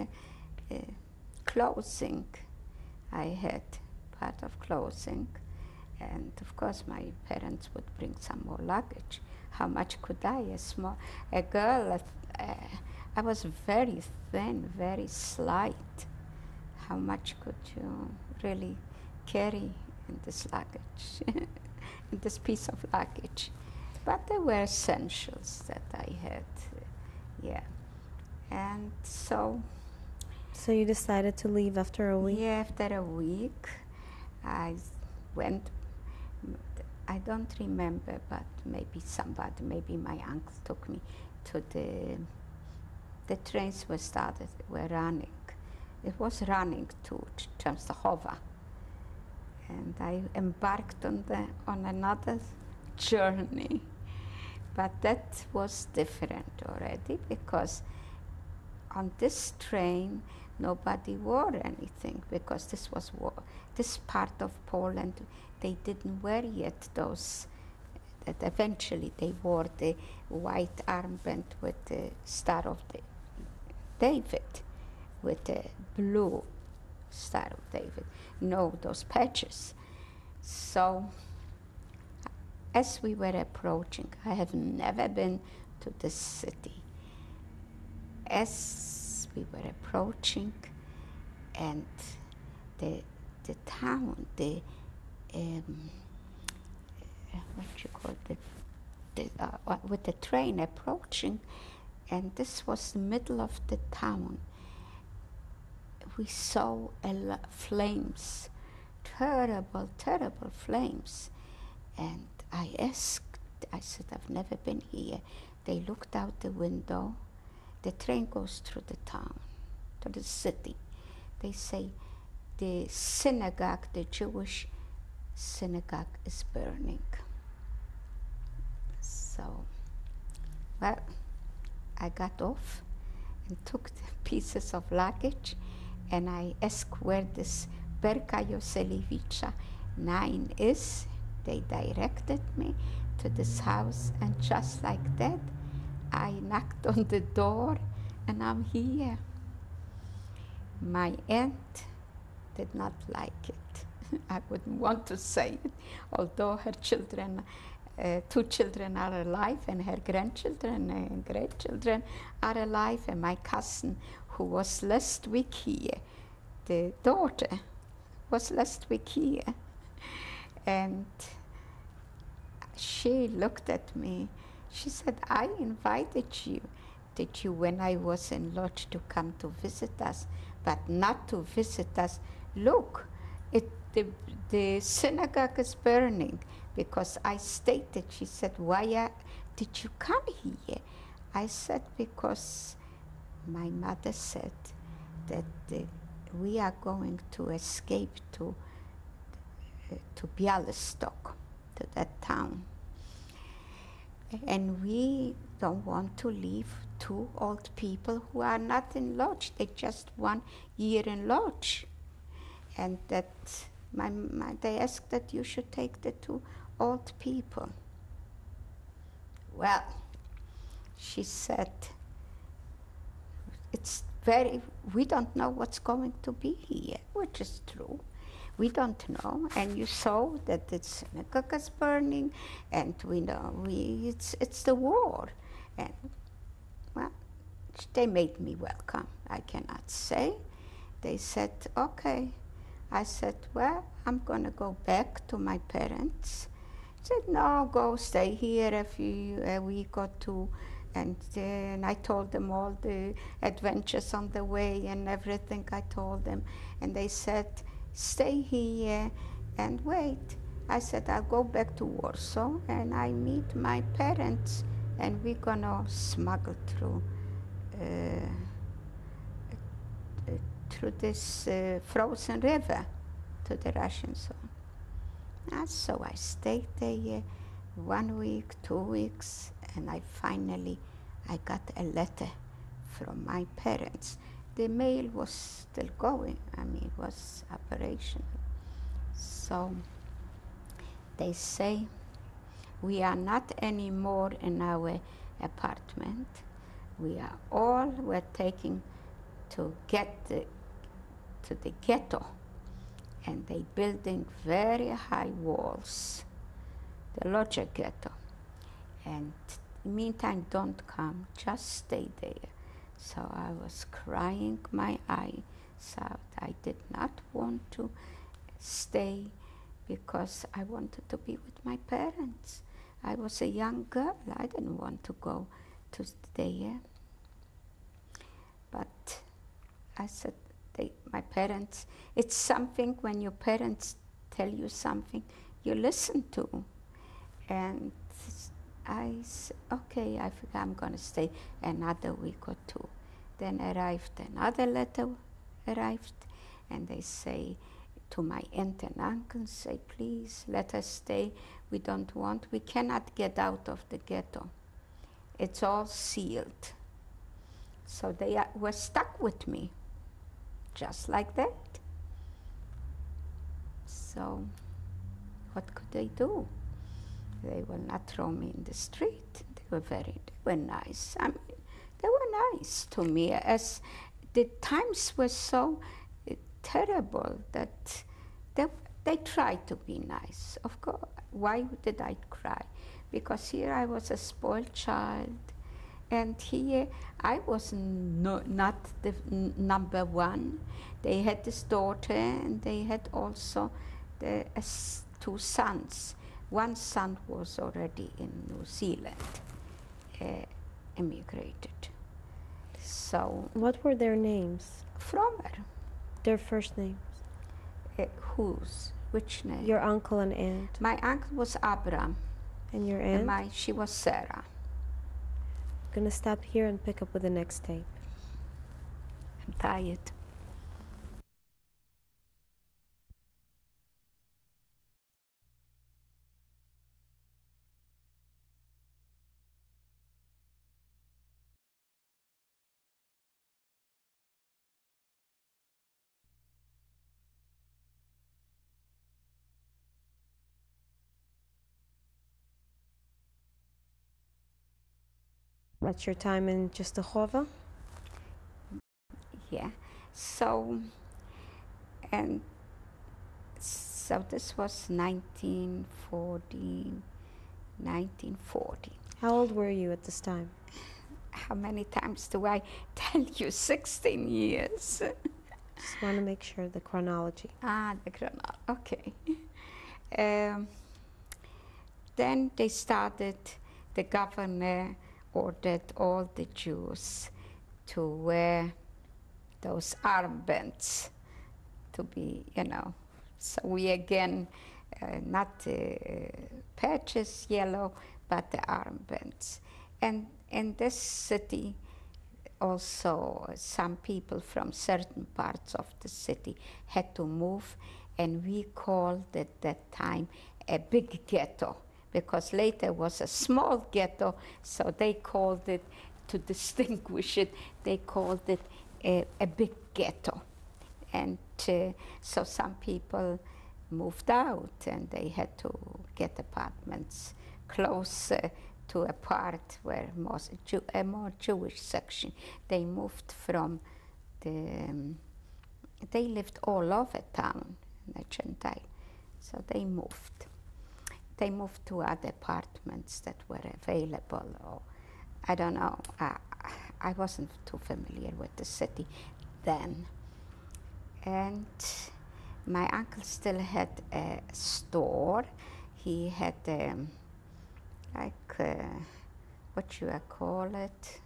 clothing. I had part of clothing. And of course, my parents would bring some more luggage. How much could I? A girl, I was very thin, very slight. How much could you really carry in this luggage, in this piece of luggage? But there were essentials that I had, yeah. And so. So you decided to leave after a week? Yeah, after a week, I went. I don't remember, but maybe somebody, maybe my uncle took me to the trains were running. It was running to Częstochowa. And I embarked on another journey. But that was different already, because on this train, nobody wore anything, because this was war. This part of Poland, they didn't wear yet those, that eventually they wore the white armband with the Star of David, with the blue Star of David. No, those patches. So, as we were approaching, I have never been to this city. As we were approaching, and the town, what you call it, with the train approaching, and this was the middle of the town. We saw flames, terrible, terrible flames. And I asked, I said, I've never been here. They looked out the window. The train goes through the town, to the city. They say, the synagogue, the Jewish synagogue is burning. So, well, I got off and took the pieces of luggage, and I asked where this Berka Joselewicza 9 is. They directed me to this house, and just like that, I knocked on the door, and I'm here. My aunt did not like it. I wouldn't want to say it, although her children, 2 children are alive, and her grandchildren and great-children are alive, and my cousin, who was last week here, the daughter, was last week here. And she looked at me. She said, I invited you, when I was in Lodz, to come to visit us, but not to visit us. Look, the synagogue is burning, because I stated, she said, why did you come here? I said, because my mother said that we are going to escape to Bialystok, to that town. And we don't want to leave two old people who are not in lodge. They just 1 year in lodge. And that they asked that you should take the two old people. Well, she said, we don't know what's going to be here, which is true. We don't know, and you saw that the synagogue is burning, and we know it's the war. And well, they made me welcome, I cannot say. They said, okay. I said, well, I'm gonna go back to my parents. Said, no, go stay here a week or two. And then I told them all the adventures on the way and everything I told them. And they said, stay here and wait. I said, I'll go back to Warsaw and I meet my parents and we're gonna smuggle through this frozen river to the Russian zone. And so I stayed there 1 week, 2 weeks, and I got a letter from my parents. The mail was still going, it was operational. So they say, we are not anymore in our apartment. We're taking to get to the ghetto, and they building very high walls, the Lodger ghetto. And in the meantime, don't come, just stay there. So I was crying my eyes out. I did not want to stay because I wanted to be with my parents. I was a young girl. I didn't want to go to there. But I said, my parents, it's something when your parents tell you something, you listen to. And I said, okay, I think I'm going to stay another week or two. Then another letter arrived, and they say to my aunt and uncle, say, please let us stay. We cannot get out of the ghetto. It's all sealed. So they were stuck with me, just like that. So what could they do? They will not throw me in the street. They were nice. They were nice to me, as the times were so terrible that they tried to be nice. Of course, why did I cry? Because here I was a spoiled child, and here I was not the number one. They had this daughter, and they had also two sons. One son was already in New Zealand, emigrated. So. What were their names? Frommer. Their first names? Whose? Which name? Your uncle and aunt. My uncle was Abram. And your aunt? And she was Sarah. I'm gonna stop here and pick up with the next tape. I'm tired. That's your time in Częstochowa? Yeah. So this was 1940. How old were you at this time? How many times do I tell you? 16 years. Just want to make sure the chronology. The chronology, okay. Then they started, the governor ordered all the Jews to wear those armbands, to be, So we again, not patches yellow, but the armbands. And in this city, also some people from certain parts of the city had to move, and we called it that time a big ghetto, because later was a small ghetto, so they called it, to distinguish it, they called it a big ghetto. And so some people moved out, and they had to get apartments closer to a part where a more Jewish section. They moved from they lived all over town, the Gentile, so they moved. They moved to other apartments that were available, or I don't know. I wasn't too familiar with the city then. And my uncle still had a store. He had what you call it,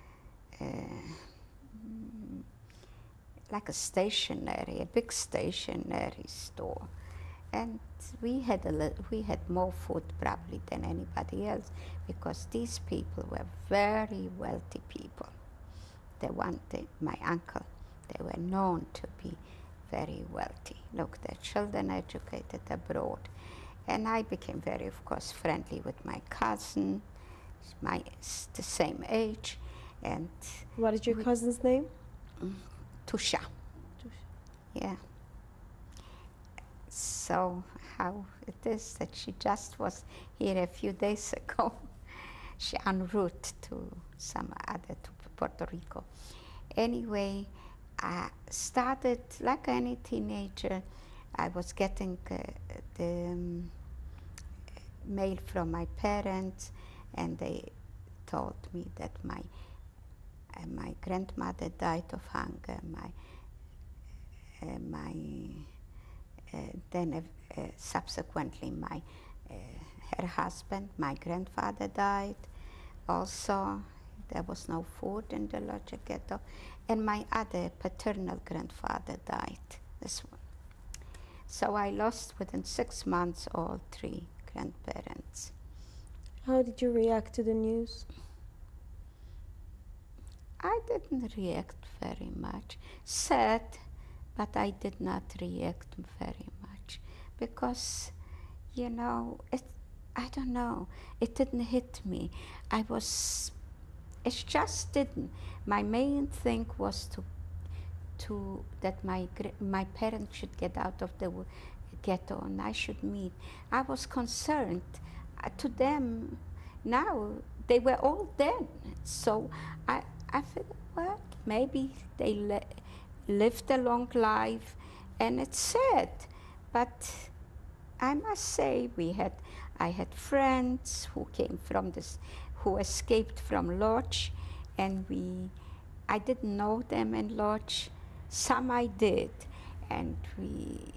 like a big stationery store. And we had more food probably than anybody else, because these people were very wealthy people. My uncle, they were known to be very wealthy. Look, their children educated abroad. And I became very, of course, friendly with my cousin, the same age. And What is your cousin's name? Tusha. Yeah. So how it is that she just was here a few days ago. She en route to to Puerto Rico. Anyway, I started like any teenager. I was getting the mail from my parents, and they told me that my grandmother died of hunger. Then subsequently her husband, my grandfather, died. Also, there was no food in the Loja ghetto, and my other paternal grandfather died. This one. So I lost within 6 months all 3 grandparents. How did you react to the news? I didn't react very much. Sad, but I did not react very much, because, you know, I don't know, it didn't hit me. It just didn't. My main thing was that my parents should get out of the ghetto and I should meet. I was concerned. To them, now they were all dead. So I figured, well, maybe they lived a long life, and it's sad. But I must say, I had friends who came from who escaped from Lodge, and I didn't know them in Lodge. Some I did, and we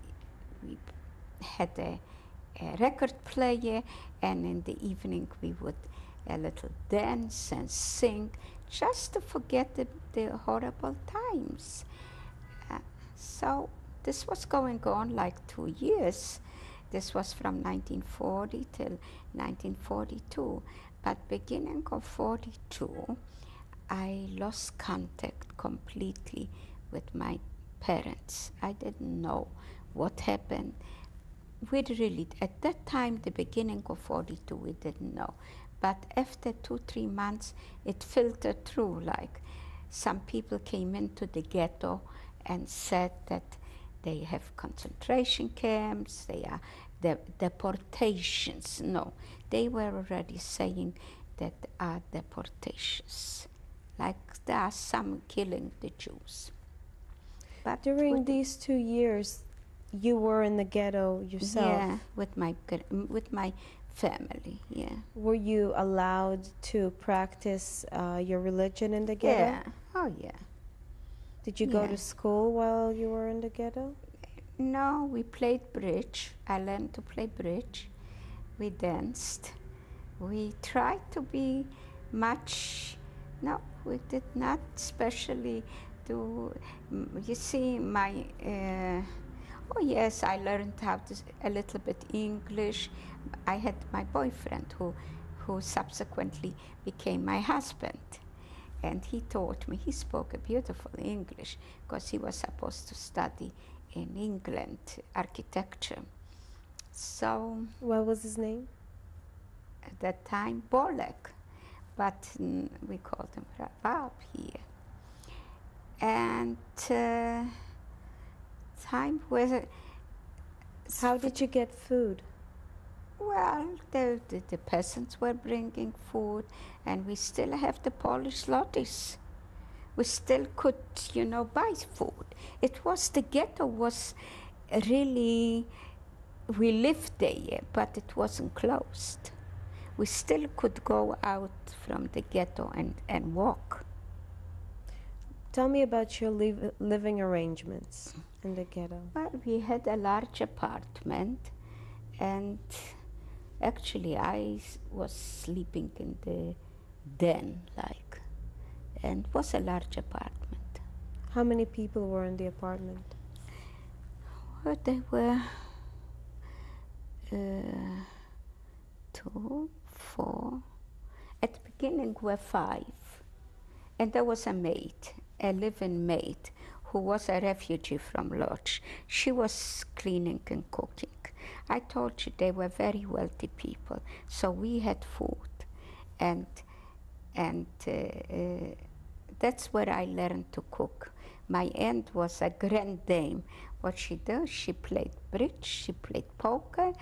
had a record player, and in the evening we would a little dance and sing, just to forget the horrible times. So this was going on like 2 years. This was from 1940 till 1942. But beginning of 42, I lost contact completely with my parents. I didn't know what happened. At that time, the beginning of 42, we didn't know. But after 2-3 months, it filtered through. Like, some people came into the ghetto and said that they have concentration camps, they are deportations. No, they were already saying that are deportations. Like, there are some killing the Jews. But during these 2 years, you were in the ghetto yourself? Yeah, with my family, yeah. Were you allowed to practice your religion in the ghetto? Yeah, oh yeah. Did you go to school while you were in the ghetto? No, we played bridge. I learned to play bridge. We danced. We tried to be much, no, we did not especially do, you see, Oh yes, I learned how to a little bit English. I had my boyfriend who subsequently became my husband. And he taught me, he spoke a beautiful English because he was supposed to study in England architecture. So What was his name? at that time, Bolek, but we called him Rabab here. And time was, How did you get food? well, the peasants were bringing food, and we still have the Polish zlotys. We still could, buy food. It was, the ghetto was really, we lived there, but it wasn't closed. We still could go out from the ghetto and walk. Tell me about your living arrangements in the ghetto. Well, we had a large apartment, and actually I was sleeping in the den, and it was a large apartment. How many people were in the apartment? Well, there were 2, 4. At the beginning were 5. And there was a maid, a live-in maid, who was a refugee from Lodz. She was cleaning and cooking. I told you they were very wealthy people, so we had food. And that's where I learned to cook. My aunt was a grand dame. What she did, she played bridge, she played poker,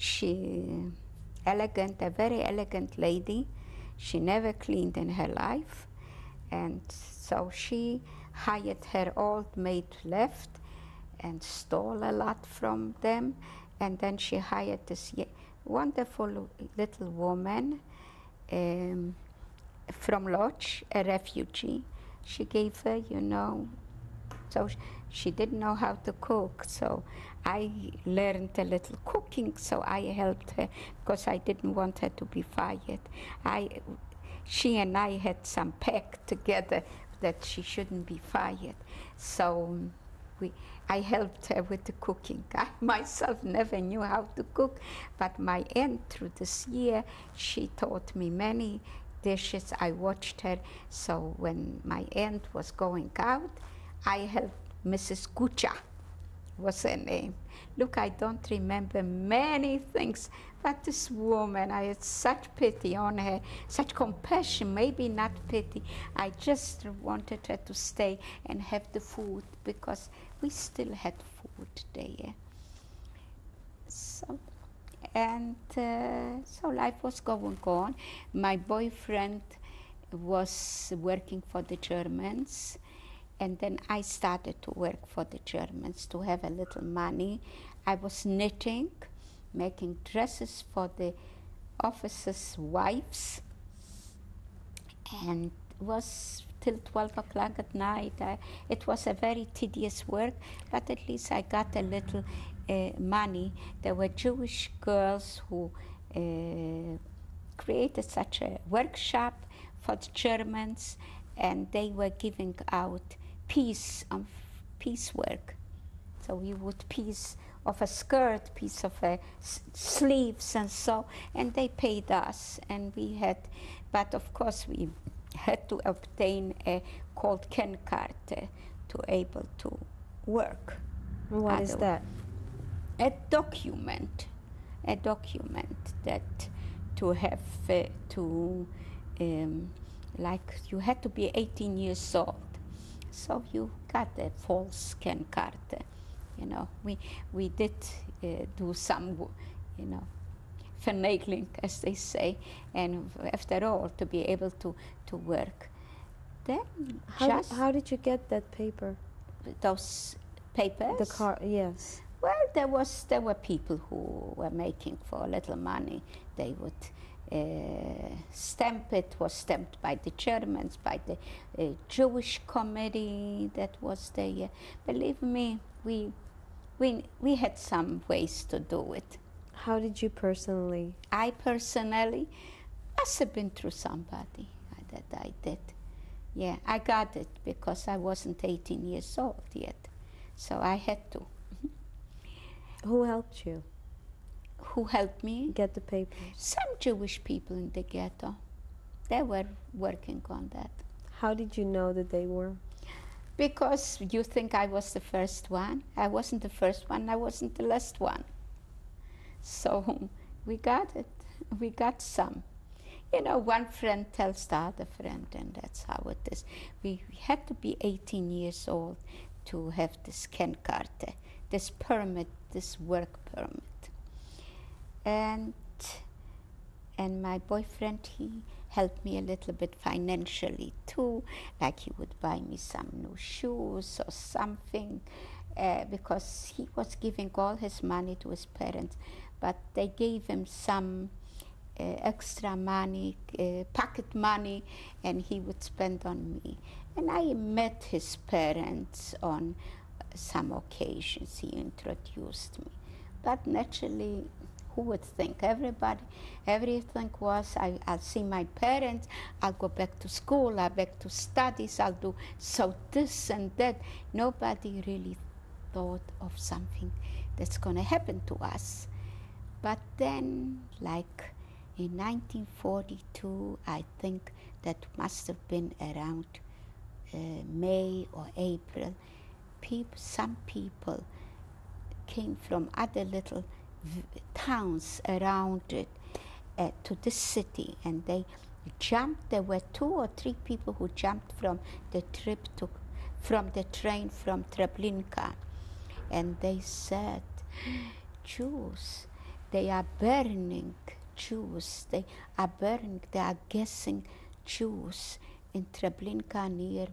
a very elegant lady. She never cleaned in her life. And so she hired her old maid left and stole a lot from them. And then she hired this wonderful little woman from Lodz, a refugee. She gave her, so she didn't know how to cook. So I learned a little cooking, so I helped her because I didn't want her to be fired. She and I had some pact together that she shouldn't be fired. So I helped her with the cooking. I myself never knew how to cook, but my aunt, through this year, she taught me many dishes. I watched her. So when my aunt was going out, I helped Mrs. Gucha, was her name. Look, I don't remember many things, but this woman, I had such pity on her, such compassion, maybe not pity. I just wanted her to stay and have the food because we still had food there. So life was going on. My boyfriend was working for the Germans, and then I started to work for the Germans to have a little money. I was knitting, making dresses for the officers' wives, and it was till 12 o'clock at night. It was a very tedious work, but at least I got a little money. There were Jewish girls who created such a workshop for the Germans, and they were giving out piecework. So we would piece of a skirt, piece of a sleeves, and so, and they paid us, and we had, but of course we had to obtain a called Kenkarte to able to work. What is that? A document that to have like you had to be 18 years old. So you got a false Kenkarte. We did do some, finagling, as they say, and after all, to be able to work. Then how did you get that paper? Those papers? The card, yes. Well, there were people who were making for a little money. They would stamp it. Was stamped by the Germans, by the Jewish committee that was there. Believe me, we had some ways to do it. How did you personally? I personally must have been through somebody that I did. Yeah, I got it because I wasn't 18 years old yet, so I had to. Who helped you Who helped me? get the papers? Some Jewish people in the ghetto. They were working on that. How did you know that they were? Because you think I was the first one. I wasn't the first one, I wasn't the last one. So we got it. We got some. You know, one friend tells the other friend, and that's how it is. We had to be 18 years old to have this Kenkarte, this permit, this work permit. And my boyfriend, he helped me a little bit financially too, like he would buy me some new shoes or something, because he was giving all his money to his parents, but they gave him some extra money, pocket money, and he would spend on me. And I met his parents on some occasions. He introduced me. But naturally, who would think? Everything was, I'll see my parents, I'll go back to school, I'll back to studies, I'll do so this and that. Nobody really thought of something that's going to happen to us. But then, like in 1942, I think that must have been around May or April, some people came from other little towns around it to the city, and they jumped. There were 2 or 3 people who jumped from the train from Treblinka, and they said, Jews, they are burning Jews, they are guessing Jews in Treblinka near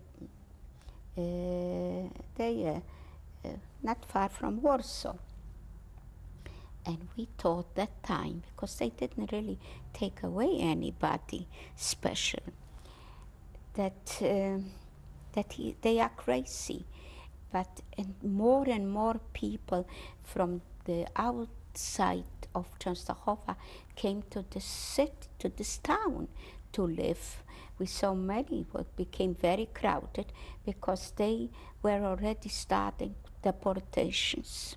not far from Warsaw. And we thought that time, because they didn't really take away anybody special, that they are crazy. But and more people from the outside of Częstochowa came to the city, to this town, to live. We saw many, it became very crowded because they were already starting deportations.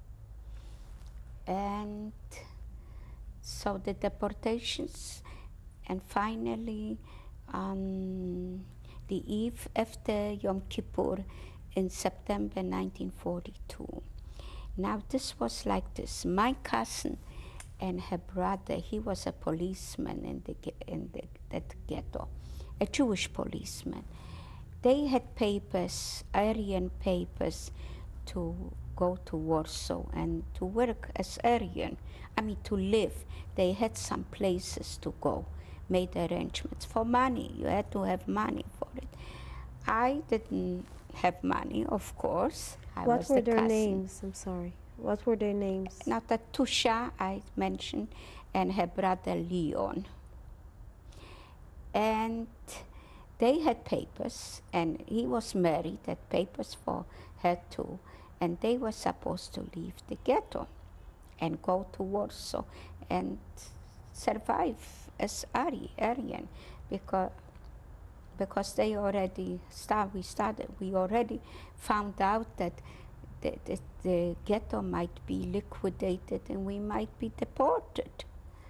And so the deportations, and finally on the eve after Yom Kippur in September 1942. Now this was like this. My cousin and her brother, he was a policeman in that ghetto, a Jewish policeman. They had papers, Aryan papers, to go to Warsaw and to work as Aryan. To live. They had some places to go, made arrangements for money. You had to have money for it. I didn't have money, of course. What were their names? I'm sorry. What were their names? Now, Tusha, I mentioned, and her brother Leon. And they had papers, and he was married, had papers for her too, and they were supposed to leave the ghetto and go to Warsaw and survive as Aryan, because they already we already found out that the ghetto might be liquidated and we might be deported.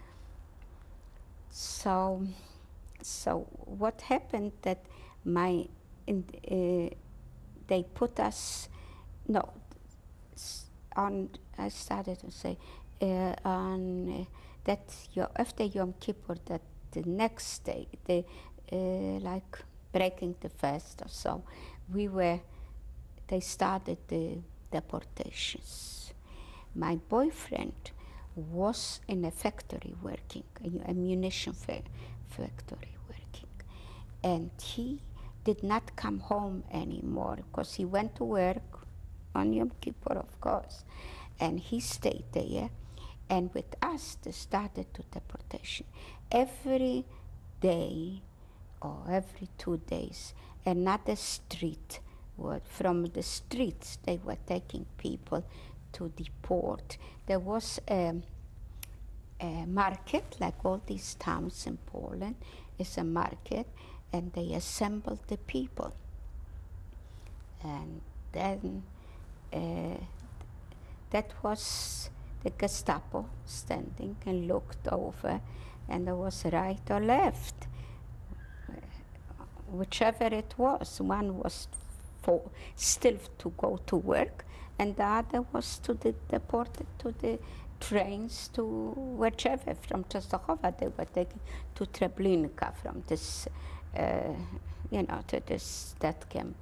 So what happened that they put us, I started to say, after Yom Kippur, that the next day, like breaking the fast or so, they started the deportations. My boyfriend was in a factory working, a munition factory working, and he did not come home anymore because he went to work on Yom Kippur, of course, and he stayed there. And with us, they started the deportation. Every day or every 2 days, another street. From the streets, they were taking people to deport. There was a market, like all these towns in Poland, is a market, and they assembled the people. And then that was the Gestapo standing and looked over, and there was right or left, whichever it was. One was still to go to work, and the other was to deported to the trains to whichever, from Częstochowa they were taken to Treblinka from this, to this death camp.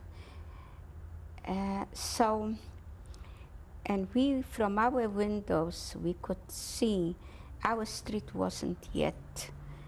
And we, from our windows, we could see our street wasn't yet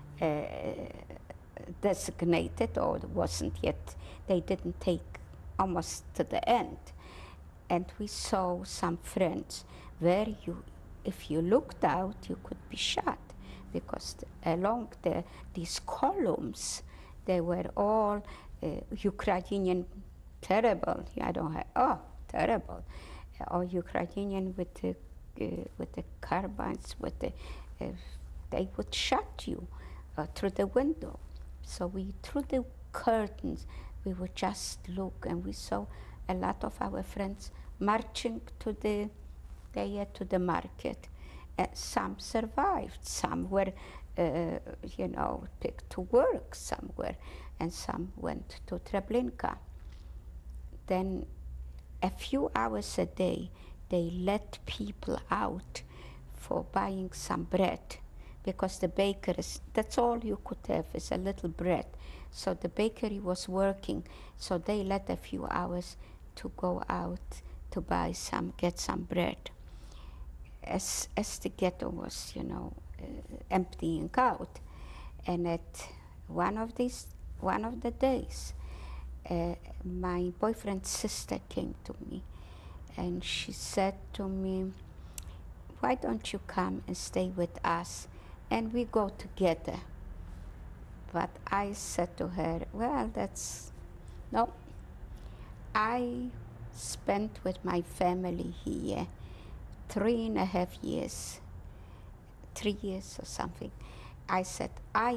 designated, or wasn't yet, they didn't take almost to the end. And we saw some friends where if you looked out, you could be shot, because along these columns, they were all Ukrainian, terrible, terrible, or Ukrainian with the carbines, they would shot you through the window. So through the curtains, we would just look, and we saw a lot of our friends marching to the market. Some survived, some were, picked to work somewhere, and some went to Treblinka. Then a few hours a day, they let people out for buying some bread, because the bakeries, that's all you could have, is a little bread. So the bakery was working, so they let a few hours to go out to buy get some bread. As the ghetto was, emptying out, and at one of the days, my boyfriend's sister came to me, and she said to me, "Why don't you come and stay with us, and we go together?" But I said to her, "Well, no. I spent with my family here 3.5 years, 3 years or something." I said,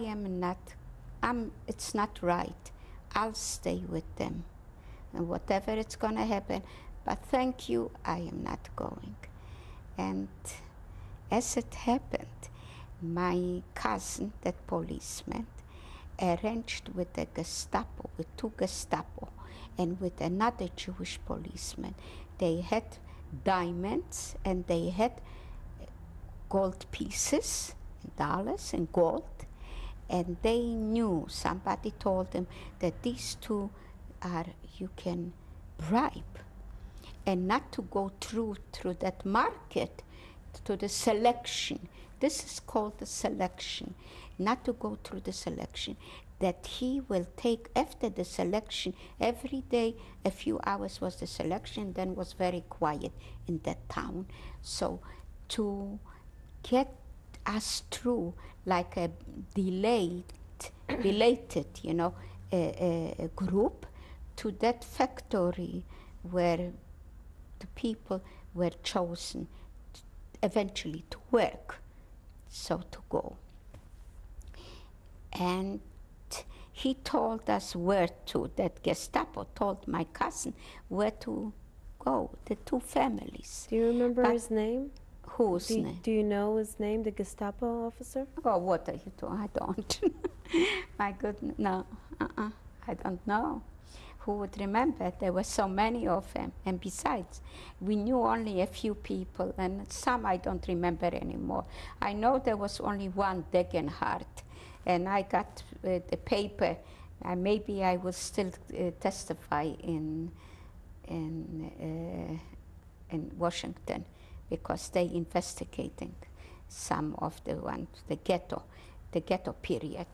it's not right. I'll stay with them, and whatever it's gonna happen, but thank you, I am not going. And as it happened, my cousin, that policeman, arranged with the Gestapo, with 2 Gestapo, and with another Jewish policeman. They had diamonds, and they had gold pieces, dollars and gold, and they knew, somebody told them that these 2 you can bribe, and not to go through that market to the selection. This is called the selection, not to go through the selection, that he will take after the selection. Every day, a few hours was the selection, then was very quiet in that town. So to get us through like a belated, group to that factory where the people were chosen eventually to work, so to go. And he told us where to, that Gestapo told my cousin where to go, the 2 families. Do you remember his name? Whose name? Do you know his name, the Gestapo officer? Oh, what are you doing? I don't. My goodness, no, I don't know. Who would remember? There were so many of them, and besides, we knew only a few people, and some I don't remember anymore. I know there was only one Degenhardt, and I got the paper. Maybe I will still testify in Washington, because they investigating some of the ghetto period.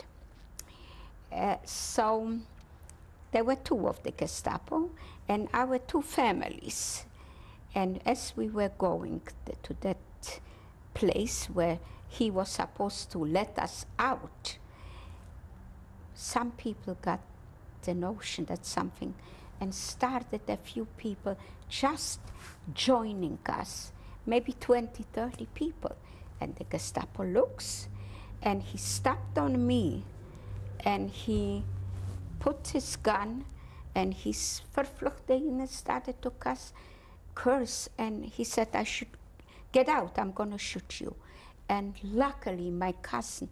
So there were 2 of the Gestapo and our 2 families. And as we were going to that place where he was supposed to let us out, some people got the notion that something, and started a few people just joining us, maybe 20, 30 people. And the Gestapo looks, and he stopped on me, and he put his gun, and he started to curse, and he said I should get out, I'm going to shoot you. And luckily, my cousin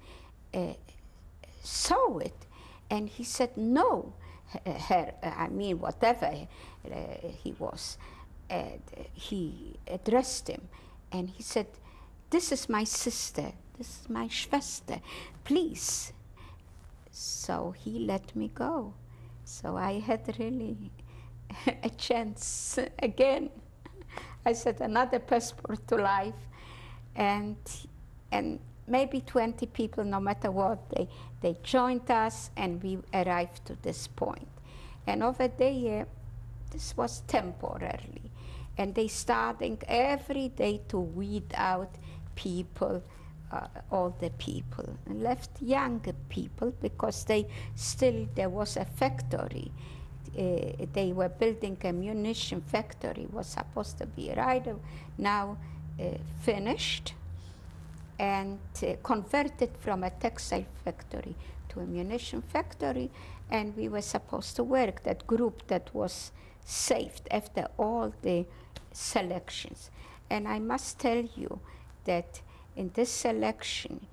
saw it, and he said, no, whatever he was. He addressed him, and he said, this is my sister, this is my Schwester, please. So he let me go. So I had really a chance again. I said, another passport to life, and maybe 20 people, no matter what, they joined us, and we arrived to this point. And over there, this was temporarily, and they starting every day to weed out people, all the people, and left younger people, because there was a factory. They were building a munition factory, was supposed to be right now finished, and converted from a textile factory to a munition factory, and we were supposed to work, that group that was saved after all the selections. And I must tell you that in this selection,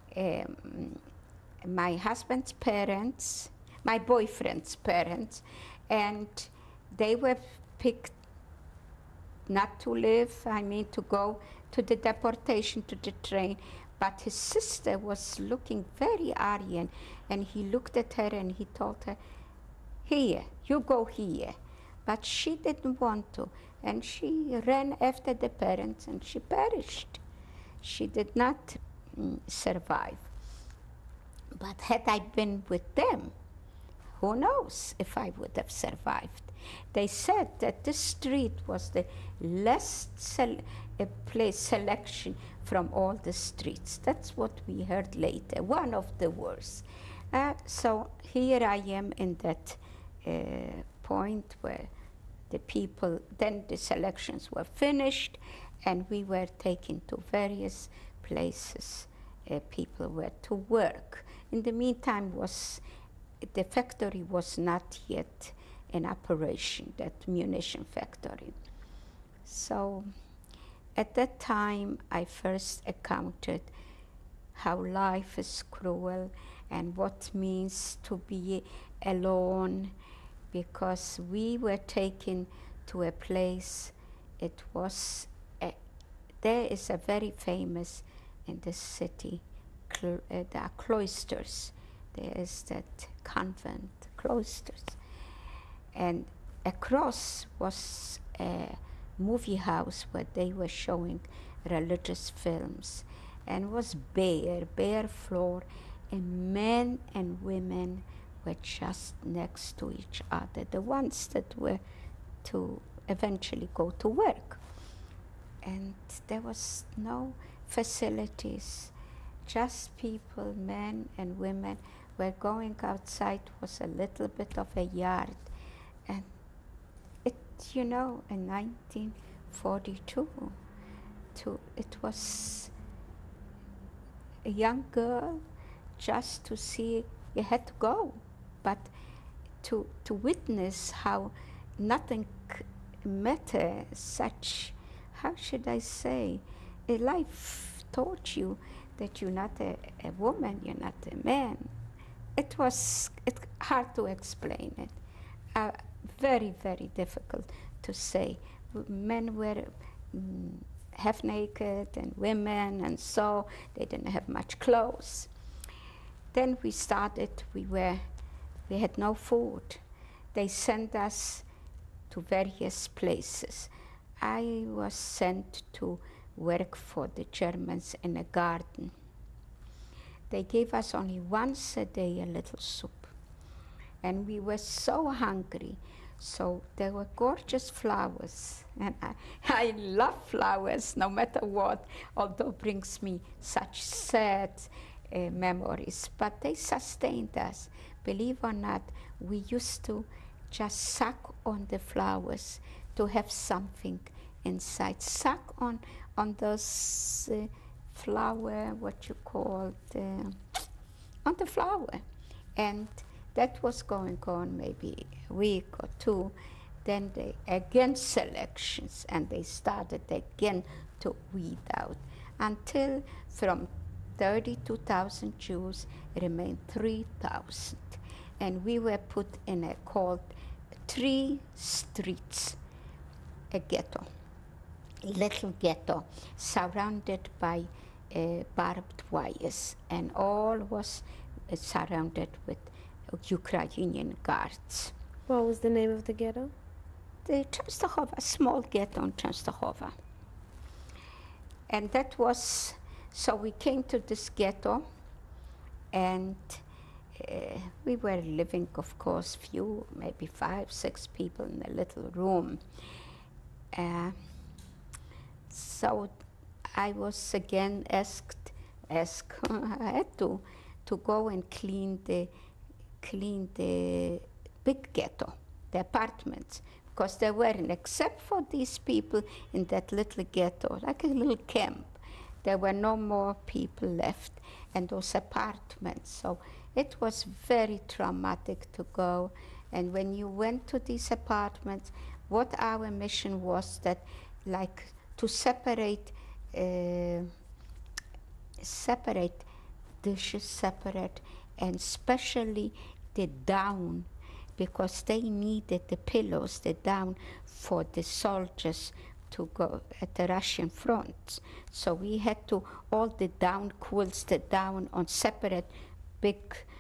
my husband's parents, my boyfriend's parents, and they were picked not to live, to go to the deportation, to the train, but his sister was looking very Aryan, and he looked at her and he told her, here, you go here. But she didn't want to, and she ran after the parents, and she perished. She did not survive. But had I been with them, who knows if I would have survived. They said that this street was the last place selection from all the streets. That's what we heard later, one of the worst. So here I am in that point where the people, then the selections were finished, and we were taken to various places. People were to work. In the meantime, the factory was not yet in operation, that munition factory. So at that time, I first encountered how life is cruel and what it means to be alone, because we were taken to a place, there is a very famous in this city, there are cloisters. There is that convent, cloisters. And across was a movie house where they were showing religious films, and was bare floor, and men and women were just next to each other, the ones that were to eventually go to work. And there was no facilities, just people, men and women, were going outside. Was a little bit of a yard. And in 1942, it was a young girl, just to see, you had to go, but to witness how nothing mattered, such, how should I say, a life taught you that you're not a woman, you're not a man. It's hard to explain it. Very, very difficult to say. Men were half naked, and women, and so they didn't have much clothes. Then we started, we had no food. They sent us to various places. I was sent to work for the Germans in a garden. They gave us only once a day a little soup. And we were so hungry. So there were gorgeous flowers. And I love flowers, no matter what, although it brings me such sad memories. But they sustained us. Believe or not, we used to just suck on the flowers to have something inside. Suck on those flower, what you call on the flower. And that was going on maybe a week or two. Then they again selections, and they started again to weed out, until from 32,000 Jews remained 3,000. And we were put in a called 3 streets, a ghetto, little ghetto, surrounded by barbed wires, and all was surrounded with Ukrainian guards. What was the name of the ghetto? The Częstochowa, small ghetto in Częstochowa. And that was, so we came to this ghetto, and we were living, of course, few, maybe 5, 6 people in a little room. So I was again asked, I had to go and clean the big ghetto, the apartments, because there weren't, except for these people in that little ghetto, like a little camp, there were no more people left, and those apartments. So it was very traumatic to go. And when you went to these apartments, what our mission was, that like to separate dishes, separate, and especially the down, because they needed the pillows, the down, for the soldiers to go at the Russian front. So we had to, all the down quilts, the down on separate big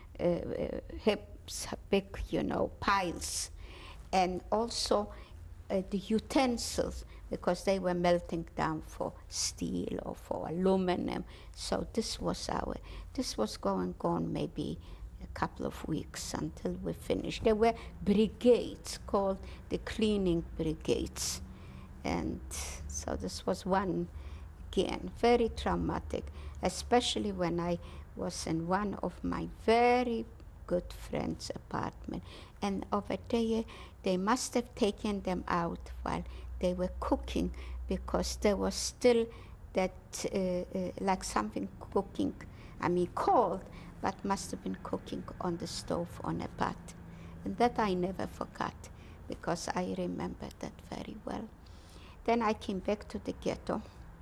hips, big, piles. And also the utensils, because they were melting down for steel or for aluminum. So this was going on maybe a couple of weeks until we finished. There were brigades called the cleaning brigades. And so this was one, again, very traumatic, especially when I was in one of my very good friend's apartment. And over there, they must have taken them out while they were cooking, because there was still that, like something cooking, cold, but must have been cooking on the stove on a pot. And that I never forgot, because I remember that very well. Then I came back to the ghetto,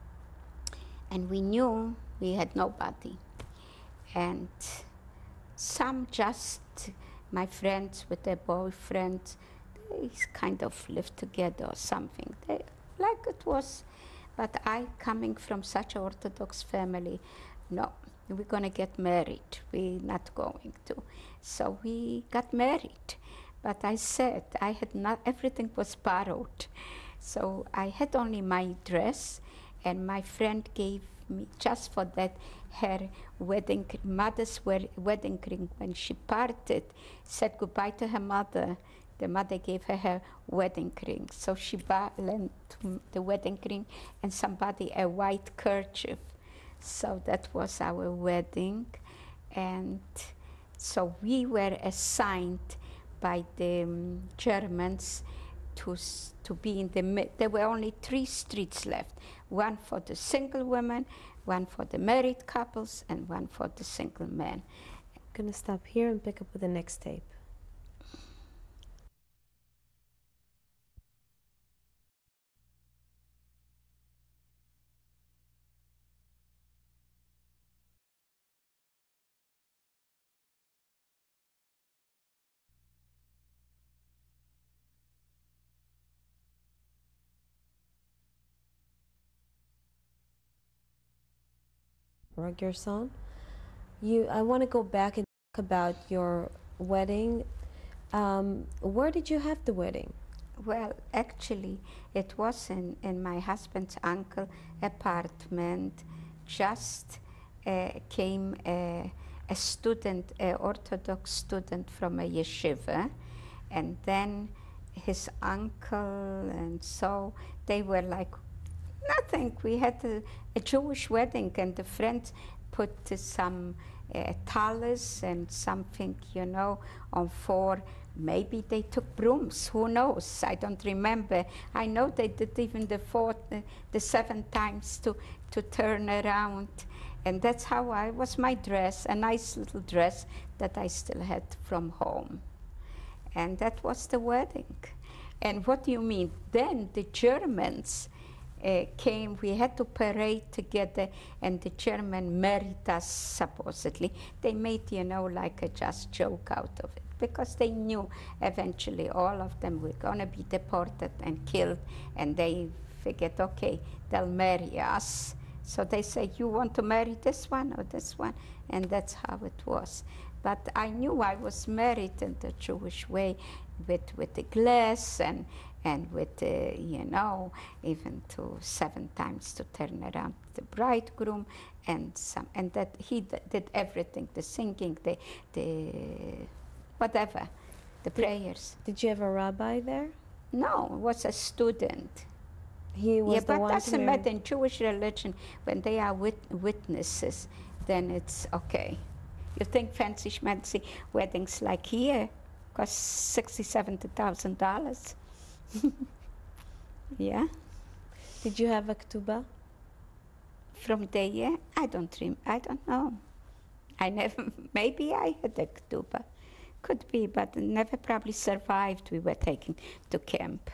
and we knew we had nobody. And some just, my friends with their boyfriends, they kind of lived together or something. They, like it was, but I, coming from such an Orthodox family, no, we're going to get married. We're not going to. So we got married. But I said, I had not, everything was borrowed. So I had only my dress, and my friend gave me, just for that, her wedding, mother's wedding ring. When she parted, said goodbye to her mother. The mother gave her her wedding ring. So she lent the wedding ring and somebody a white kerchief. So that was our wedding. And so we were assigned by the Germans to be in the there were only 3 streets left. One for the single women, one for the married couples, and one for the single men. I'm going to stop here and pick up with the next tape. Barbara Gerson, I want to go back and talk about your wedding. Where did you have the wedding? Well, actually, it was in my husband's uncle's apartment. Just came a student, an Orthodox student from a yeshiva, and then his uncle, and so they were like, nothing. We had a Jewish wedding, and the friends put some talis and something, on 4. Maybe they took brooms. Who knows? I don't remember. I know they did even the 7 times to turn around, and that's how I was. My dress, a nice little dress that I still had from home, and that was the wedding. And what do you mean? Then the Germans came. We had to parade together, and the German married us, supposedly. They made, you know, like a just joke out of it, because they knew eventually all of them were going to be deported and killed, and they figured, okay, they'll marry us. So they say, you want to marry this one or this one? And that's how it was. But I knew I was married in the Jewish way, with the glass and with, you know, even to 7 times to turn around the bridegroom, and that he did everything, the singing, the whatever, the prayers. Did you have a rabbi there? No, I was a student. He was the but one doesn't matter in Jewish religion, when they are witnesses, then it's okay. You think fancy schmancy weddings like here cost $60,000, $70,000? Yeah. Did you have a ketubah? From there, I don't know. I never, maybe I had a ketubah. Could be, but never probably survived. We were taken to camp.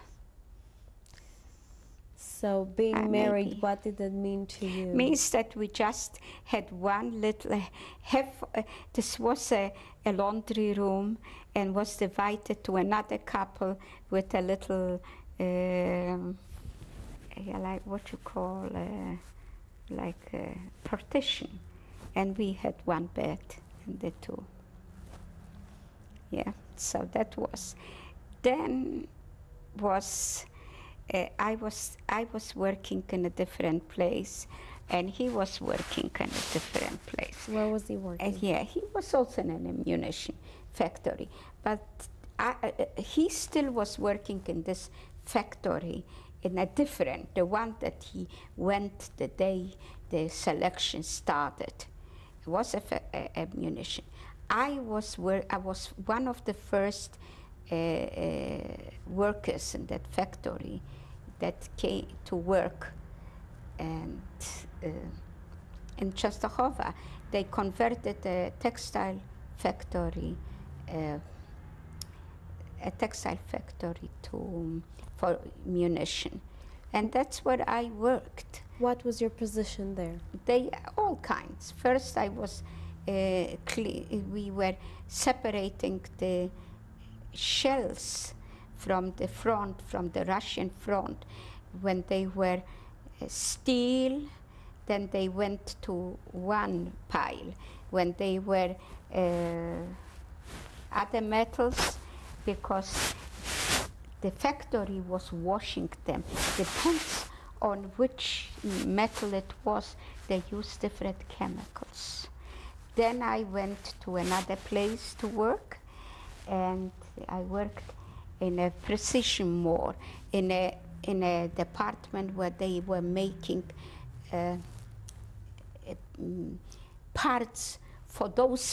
So being married, maybe. what did that mean to you? Means that we just had one little, this was a laundry room, and was divided to another couple with a little, like what you call, like a partition. And we had one bed in the two. Yeah, so that was. Then was, I was working in a different place, and he was working in a different place. Where was he working? Yeah, he was also in an ammunition factory, but he still was working in this factory in a different, the one that he went the day the selection started. It was ammunition. I was one of the first workers in that factory that came to work, and in Częstochowa they converted a textile factory for munition, and that's where I worked. What was your position there? All kinds. First I was we were separating the shells from the front, from the Russian front. When they were steel, then they went to one pile. When they were other metals, because the factory was washing them. Depends on which metal it was, they used different chemicals. Then I went to another place to work, and I worked in a precision more, in a department where they were making parts for those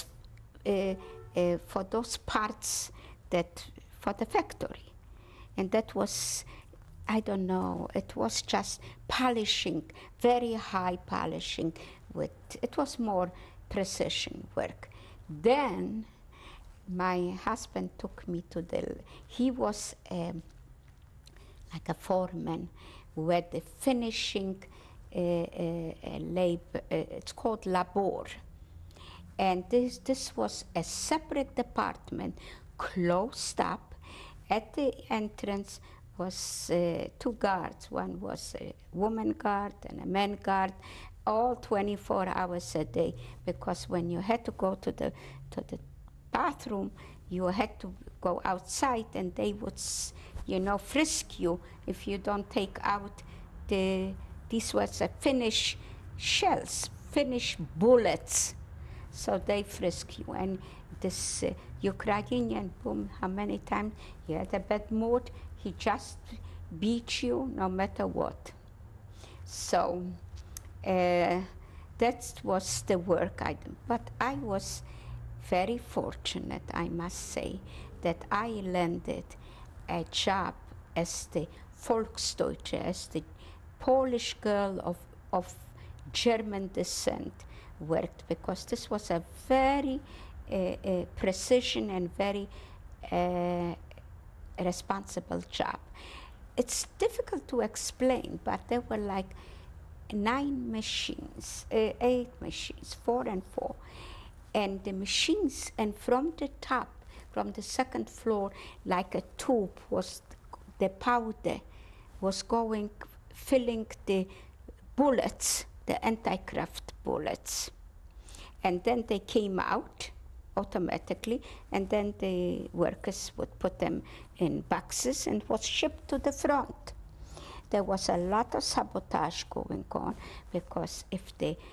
parts that for the factory, and that was, I don't know, it was just polishing, very high polishing. It was more precision work. Then my husband took me to he was like a foreman where the finishing labor, it's called labor. And this was a separate department, closed up. At the entrance was 2 guards. One was a woman guard and a man guard, all 24 hours a day, because when you had to go to the bathroom, you had to go outside, and they would, you know, frisk you if you don't take out these was a finished shells, finished bullets. So they frisk you. And this Ukrainian, boom, how many times he had a bad mood, he just beat you no matter what. So that was the work I did. But I was very fortunate, I must say, that I landed a job as the Volksdeutsche, as the Polish girl of German descent worked, because this was a very precision and very responsible job. it's difficult to explain, but there were like 9 machines, 8 machines, 4 and 4. And the machines, and from the top, from the second floor, like a tube, was the powder was going, filling the bullets, the anti-graft bullets. And then they came out automatically, and then the workers would put them in boxes and was shipped to the front. There was a lot of sabotage going on, because if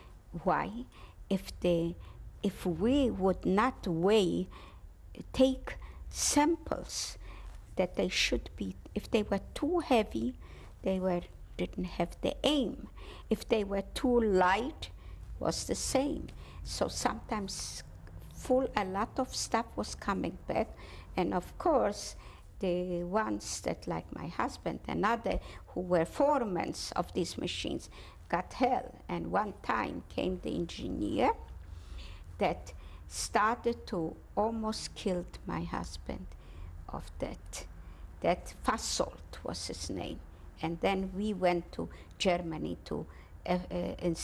we would not take samples that they should be, if they were too heavy, didn't have the aim. If they were too light, was the same. So sometimes a lot of stuff was coming back, and of course, the ones that, like my husband and other, who were foremen of these machines, got hell. And one time came the engineer that started to almost killed my husband of that. That Fassolt was his name. And then we went to Germany in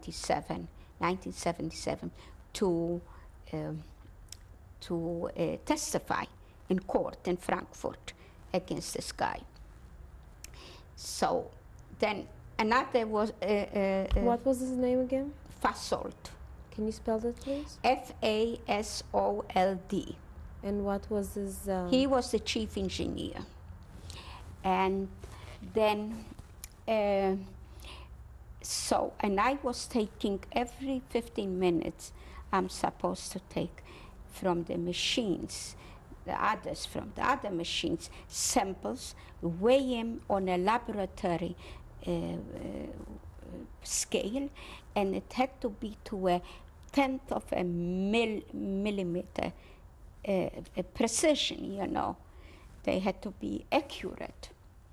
1977, to testify in court in Frankfurt against this guy. So then another was... what was his name again? Fassolt. Can you spell that, please? Fassold. And what was his... He was the chief engineer. And then, and I was taking every 15 minutes, I'm supposed to take from the machines, from the other machines, samples, weigh them on a laboratory scale, and it had to be to a 1/10 of a millimeter precision, you know. They had to be accurate.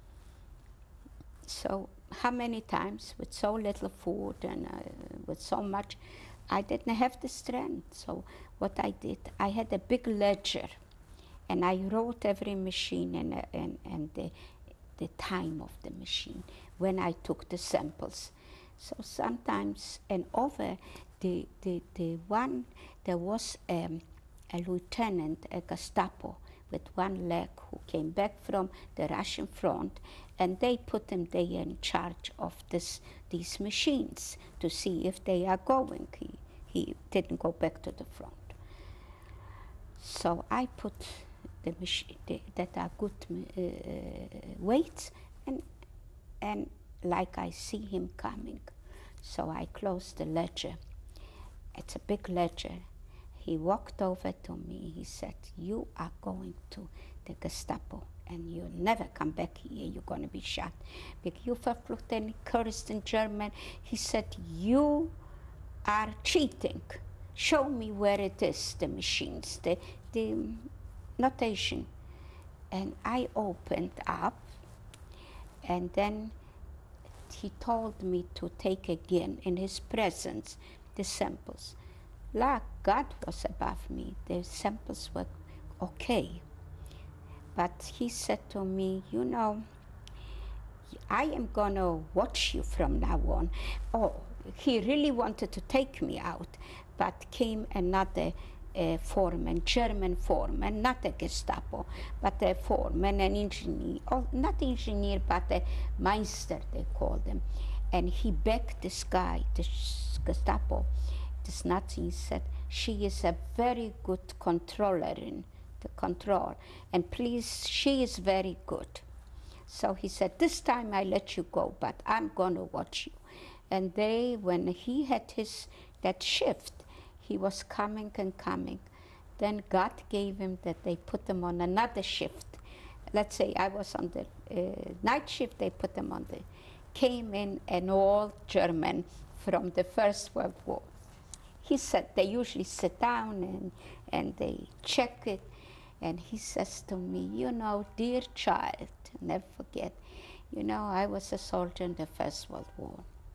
So how many times, with so little food and with so much, I didn't have the strength. So what I did, I had a big ledger, and I wrote every machine and the time of the machine when I took the samples. So sometimes, and over the one, there was a lieutenant, a Gestapo, with one leg, who came back from the Russian front, and they put him there in charge of these machines to see if they are going. He didn't go back to the front. So I put the machine that are good weights, and like I see him coming. So I closed the ledger. It's a big ledger. He walked over to me. He said, "You are going to the Gestapo, and you'll never come back here. You're going to be shot." Because you verfluchten cursed in German. He said, "You are cheating. Show me where it is, the machines, the notation." And I opened up, and then he told me to take again, in his presence, the samples. Like God was above me. The samples were okay. But he said to me, "You know, I am going to watch you from now on." Oh, he really wanted to take me out, but came another foreman, German foreman, not a Gestapo, but a foreman, an engineer, or not engineer, but a Meister, they called him. And he begged this guy, this Gestapo, this Nazi, he said, "She is a very good controller in the control, and please, she is very good." So he said, "This time I let you go, but I'm going to watch you." And when he had that shift, he was coming and coming. Then God gave him that they put him on another shift. Let's say I was on the night shift, they put him on came in an old German from the First World War. He said, they usually sit down and they check it. And he says to me, "You know, dear child, never forget, you know, I was a soldier in the First World War.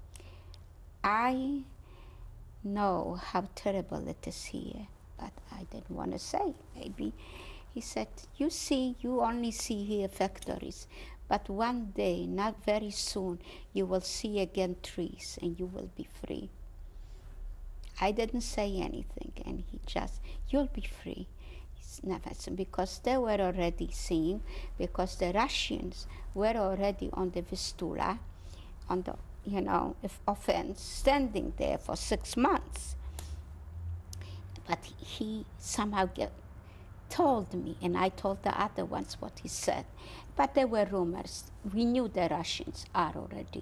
I know how terrible it is here, but I didn't want to say, maybe." He said, "You see, you only see here factories, but one day, not very soon, you will see again trees and you will be free. I didn't say anything, and he just, you'll be free. It's never, because they were already seeing, because the Russians were already on the Vistula, on the, offense, standing there for 6 months. But he somehow told me, and I told the other ones what he said. But there were rumors. We knew the Russians are already,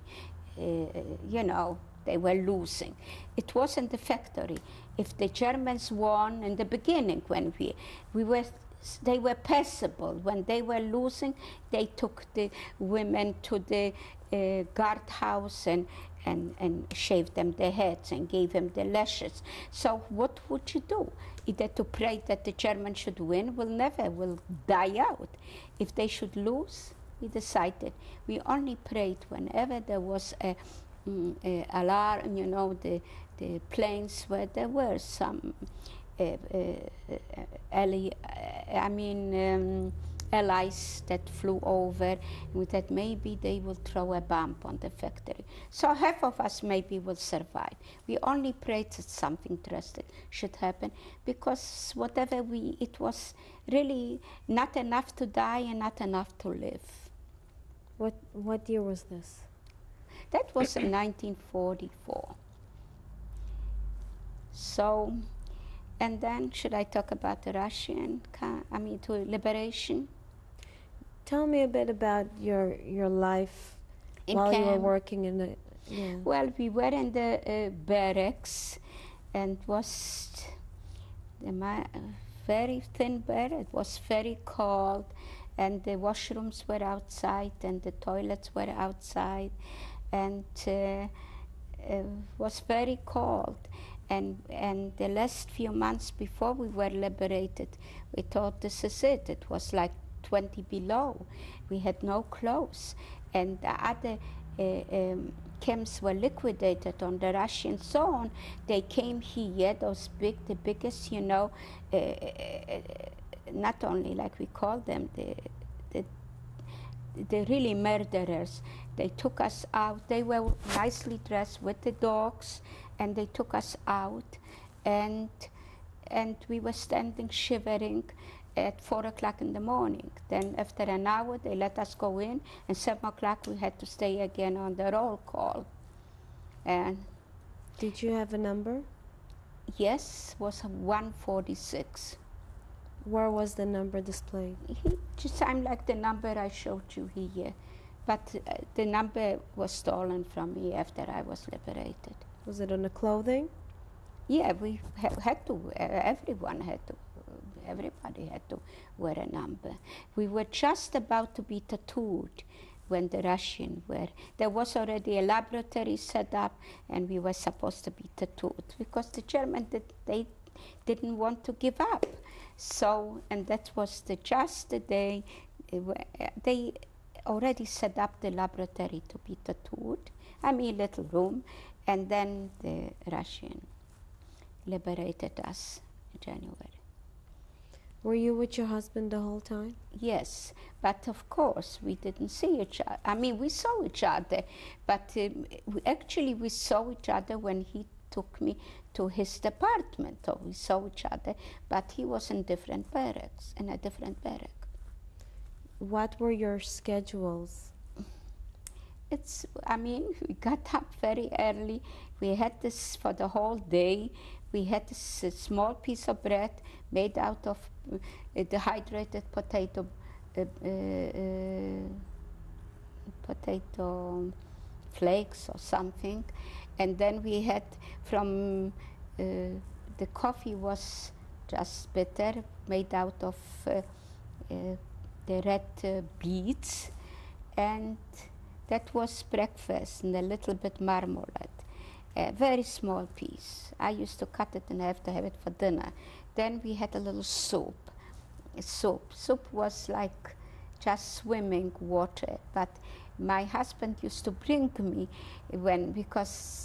they were losing. It wasn't the factory. If the Germans won in the beginning, when they were passable. When they were losing, they took the women to the guardhouse and shaved them their heads and gave them the lashes. So what would you do? Either to pray that the Germans should win, will die out. If they should lose, we decided. We only prayed whenever there was a alarm, the planes where there were some allies that flew over, that maybe they will throw a bomb on the factory. So half of us maybe will survive. We only prayed that something drastic should happen, because it was really not enough to die and not enough to live. What year was this? That was in 1944. So, and then should I talk about the Russian, to liberation? Tell me a bit about your life while you were working in the... Yeah. Well, we were in the barracks, and was very thin barrack. It was very cold, and the washrooms were outside, and the toilets were outside, and it was very cold. And the last few months before we were liberated, we thought this is it. It was like 20 below. We had no clothes. And the other camps were liquidated on the Russian zone. They came here, the biggest, not only like we call them, the really murderers. They took us out. They were nicely dressed with the dogs, and they took us out, and we were standing shivering at 4 o'clock in the morning. Then after an hour, they let us go in, and 7 o'clock we had to stay again on the roll call. And did you have a number? Yes, was 146. Where was the number displayed? I'm like the number I showed you here, but the number was stolen from me after I was liberated. Was it on the clothing? Yeah, we had to. Everybody had to wear a number. We were just about to be tattooed when the Russians were. There was already a laboratory set up, and we were supposed to be tattooed because the Germans they didn't want to give up. So, and that was just the day they already set up the laboratory to be tattooed. Little room, and then the Russian liberated us in January. Were you with your husband the whole time? Yes, but of course we didn't see each other. We saw each other, but we saw each other when he took me to his department. So we saw each other, but he was in a different barrack. What were your schedules? We got up very early. We had this for the whole day. We had this small piece of bread made out of dehydrated potato flakes or something. And then we had the coffee was just bitter, made out of the red beets. And that was breakfast, and a little bit marmalade, a very small piece. I used to cut it and have to have it for dinner. Then we had a little soup. Soup was like just swimming water, but my husband used to bring me because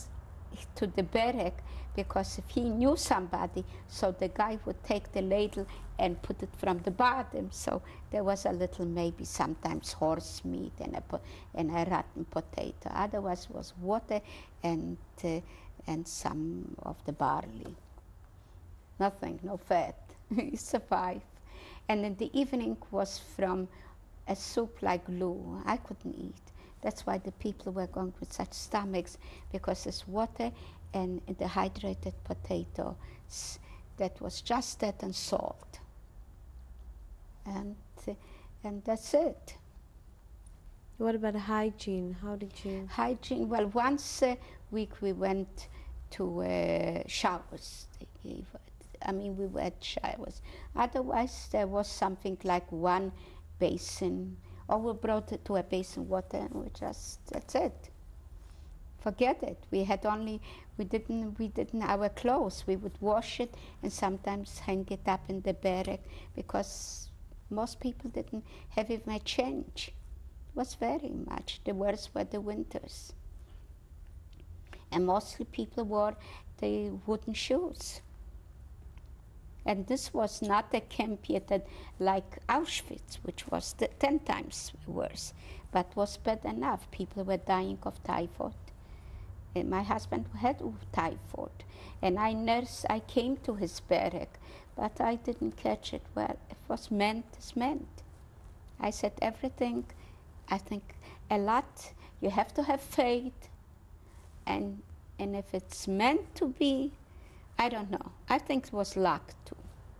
to the barrack, because if he knew somebody, so the guy would take the ladle and put it from the bottom. So there was a little, maybe sometimes horse meat and a rotten potato. Otherwise it was water and some of the barley. Nothing, no fat. He survived. And in the evening was from a soup like glue. I couldn't eat. That's why the people were going with such stomachs, because it's water and the hydrated potato. That was just that and salt. And that's it. What about hygiene? How did you? Hygiene, well, once a week we went to showers. They gave it. I mean, we had showers. Otherwise, there was something like one basin, or we brought it to a basin water, and we just, that's it. Forget it. We had only, we didn't our clothes. We would wash it and sometimes hang it up in the barrack, because most people didn't have even a change. It was very much. The worst were the winters. And mostly people wore the wooden shoes. And this was not a camp yet like Auschwitz, which was 10 times worse, but was bad enough. People were dying of typhoid. And my husband had typhoid. And I came to his barrack, but I didn't catch it. Well, it was meant is meant. I said everything, I think a lot, you have to have faith, and if it's meant to be, I don't know. I think it was luck too.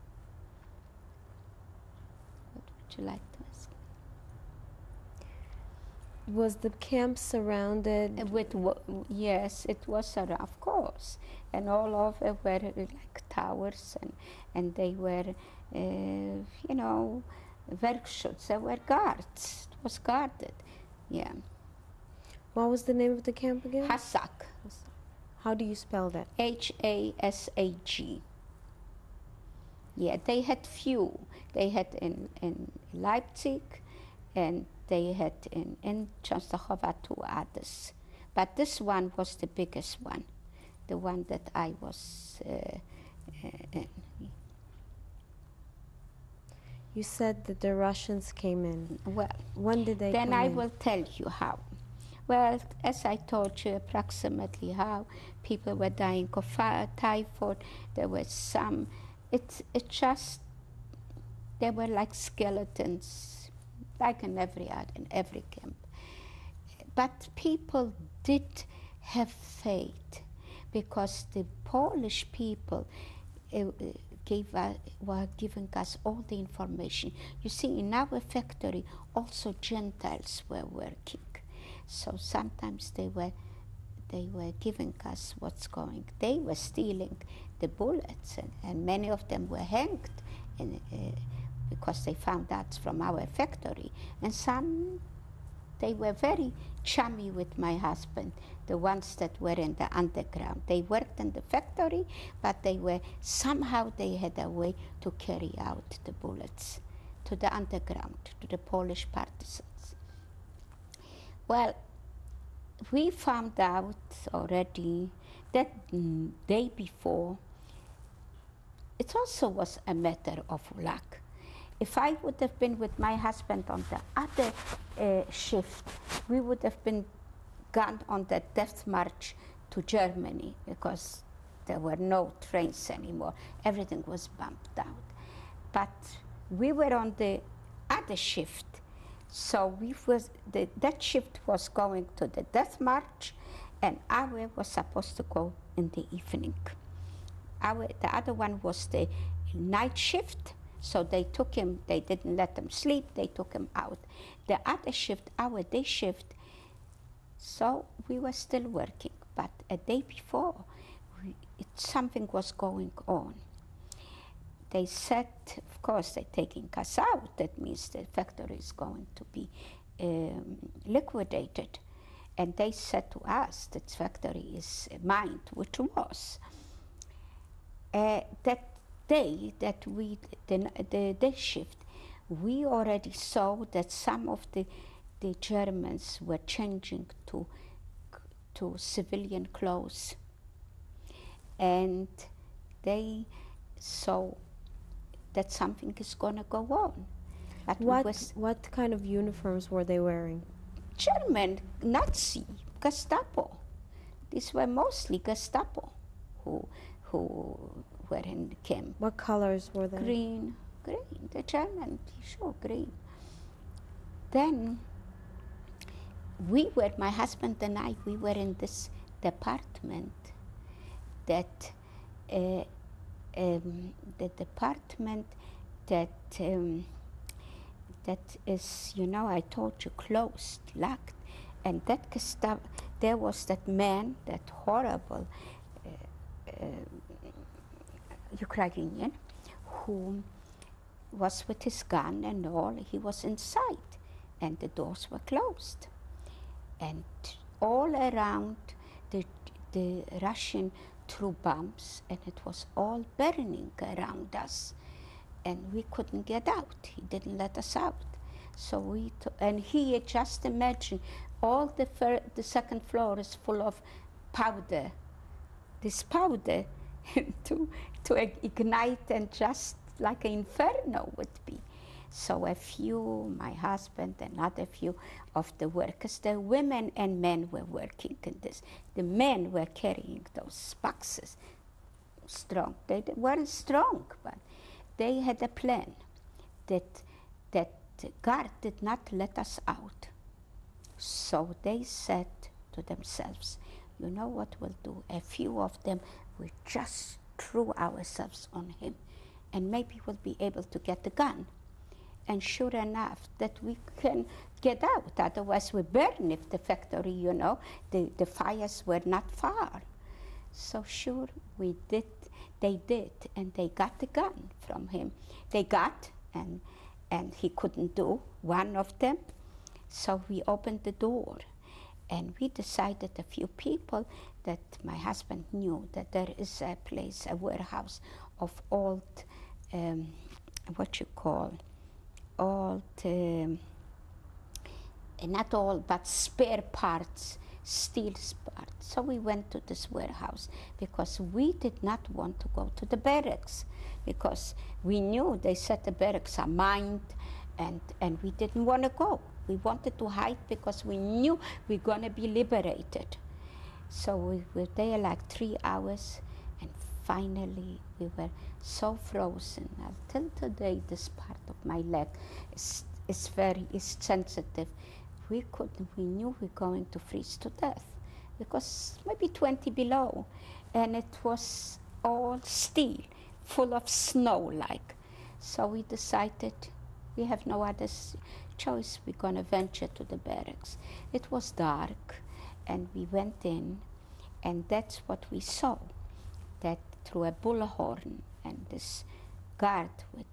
What would you like to ask? Was the camp surrounded? Yes, it was around, of course. And all over were like towers, and they were, you know, workshops. There were guards. It was guarded, yeah. What was the name of the camp again? Hasag. How do you spell that? Hasag. Yeah, they had few. They had in Leipzig, and they had in Częstochowa 2 others. But this one was the biggest one, the one that I was in. You said that the Russians came in. Well, when did they come in? Then I will tell you how. Well, as I told you, approximately how people were dying of typhoid. There were some. It just, they were like skeletons, like in every camp. But people did have faith, because the Polish people were giving us all the information. You see, in our factory, also Gentiles were working. So sometimes they were giving us what's going. They were stealing the bullets, and many of them were hanged because they found out from our factory. And some, they were very chummy with my husband, the ones that were in the underground. They worked in the factory, but somehow they had a way to carry out the bullets to the underground, to the Polish partisans. Well, we found out already that day before. It also was a matter of luck. If I would have been with my husband on the other shift, we would have been gone on the death march to Germany, because there were no trains anymore. Everything was bumped out. But we were on the other shift. So that shift was going to the death march, and our was supposed to go in the evening. The other one was the night shift, so they took him, they didn't let him sleep, they took him out. The other shift, our day shift, so we were still working, but a day before, something was going on. They said, of course, they're taking us out. That means the factory is going to be liquidated. And they said to us that factory is mined, which was. That day that the day shift, we already saw that some of the Germans were changing to civilian clothes. and they saw that something is going to go on. But What kind of uniforms were they wearing? German, Nazi, Gestapo. These were mostly Gestapo who were in the camp. What colors were they? Green, the German, sure, green. Then my husband and I, we were in this department that, the department that is, I told you, closed, locked. And that Gestapo, there was that man, that horrible Ukrainian, who was with his gun and all. He was inside, and the doors were closed. And all around the Russian threw bombs, and it was all burning around us. And we couldn't get out. He didn't let us out. So and he had just imagined all the second floor is full of powder. This powder to ignite, and just like an inferno would be. So my husband and other few of the workers, the women and men were working in this. The men were carrying those boxes, strong. They weren't strong, but they had a plan that the guard did not let us out. So they said to themselves, you know what we'll do? A few of them will just throw ourselves on him, and maybe we'll be able to get the gun. And sure enough, that we can get out. Otherwise we burn if the factory, the fires were not far. So sure, they did, and they got the gun from him. They got, and he couldn't do, one of them. So we opened the door, and we decided, a few people, that my husband knew that there is a place, a warehouse of old, not all, but spare parts, steel parts. So we went to this warehouse because we did not want to go to the barracks, because we knew they said the barracks are mined, and we didn't want to go. We wanted to hide because we knew we were going to be liberated. So we were there like 3 hours, and finally we were so frozen. Until today, this part of my leg is sensitive. We knew we were going to freeze to death, because maybe 20 below, and it was all steel, full of snow like. So we decided we have no other choice. We're going to venture to the barracks. It was dark, and we went in, and that's what we saw, that through a bullhorn, and this guard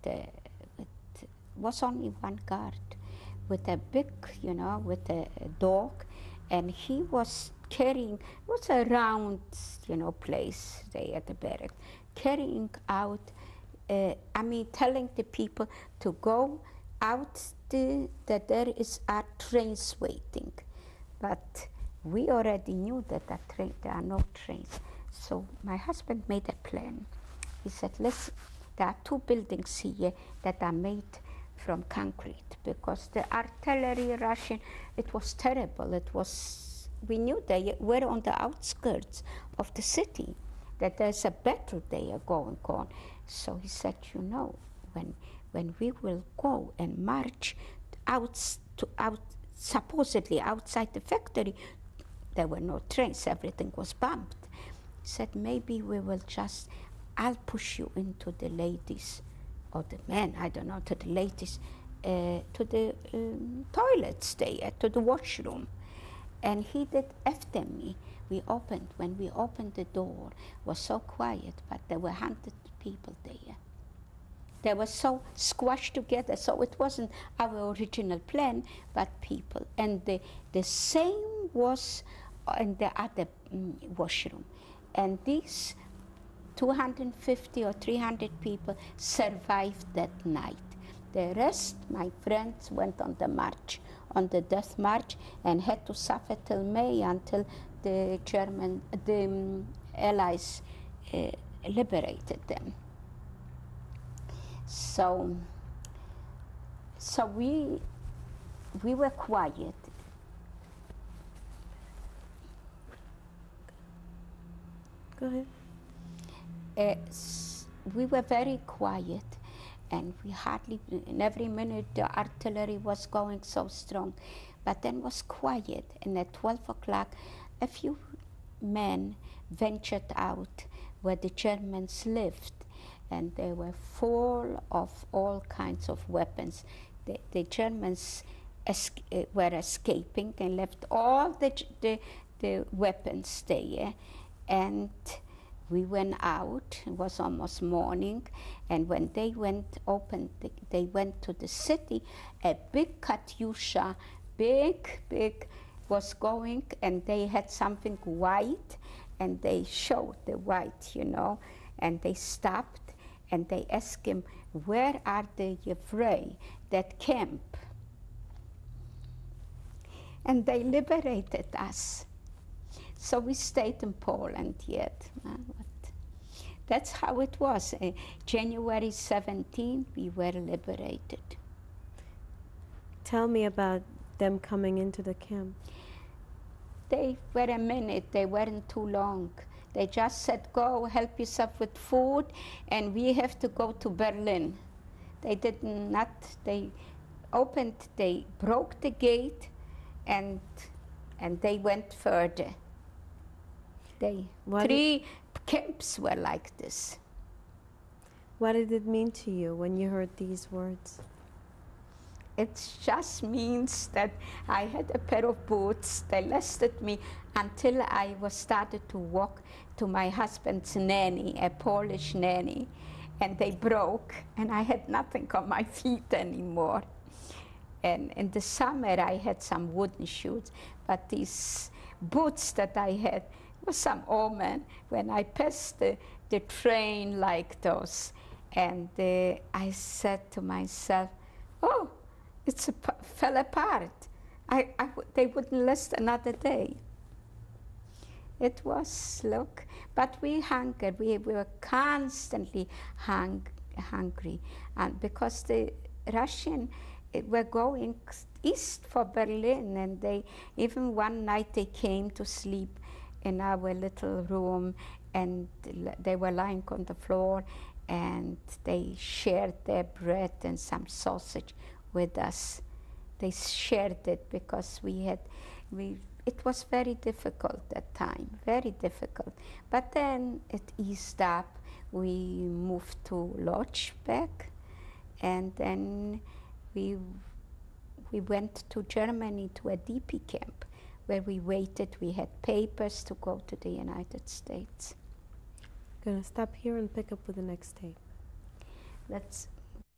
was only one guard, with a big, with a dog, and he was carrying, it was a round, place there at the barracks, carrying out, telling the people to go out, that there are trains waiting. But we already knew that there are no trains. So my husband made a plan. He said, listen, there are 2 buildings here that are made from concrete, because the artillery Russian, it was terrible. We knew they were on the outskirts of the city, that there's a battle there going on. So he said, when we will go and march out supposedly outside the factory, there were no trains, everything was bombed. He said, maybe we will I'll push you into the ladies, or the men, I don't know, to the ladies, to the toilets there, to the washroom. And he did after me. When we opened the door, it was so quiet, but there were 100 people there. They were so squashed together, so it wasn't our original plan, but people. And the same was in the other washroom. And these 250 or 300 people survived that night. The rest, my friends, went on the march, on the death march, and had to suffer till May, until the Allies liberated them. So we were quiet. Go ahead. We were very quiet, and we hardly, in every minute the artillery was going so strong, but then was quiet. And at 12 o'clock, a few men ventured out where the Germans lived, and they were full of all kinds of weapons. The Germans were escaping and left all the weapons there, and we went out. It was almost morning, and when they went to the city, a big Katyusha, big, was going, and they had something white, and they showed the white, you know, and they stopped, and they asked him, where are the Yevreis that camp? And they liberated us. So we stayed in Poland yet. That's how it was. January 17, we were liberated. Tell me about them coming into the camp. They were a minute, they weren't too long. They just said, go help yourself with food, and we have to go to Berlin. They did not, they broke the gate, and they went further. Three camps were like this. What did it mean to you when you heard these words? It just means that I had a pair of boots. They lasted me until I started to walk to my husband's nanny, a Polish nanny, and they broke, and I had nothing on my feet anymore. And in the summer, I had some wooden shoes, but these boots that I had was some omen when I passed the train like those. And I said to myself, oh, it fell apart. They wouldn't last another day. It was, look, but we hungered. We were constantly hungry. And because the Russians were going east for Berlin, and even one night they came to sleep in our little room, and they were lying on the floor, and they shared their bread and some sausage with us. They shared it because it was very difficult that time, very difficult. But then it eased up. We moved to Lodz back, and then we went to Germany to a DP camp where we waited. We had papers to go to the United States. I'm gonna stop here and pick up with the next tape. Let's.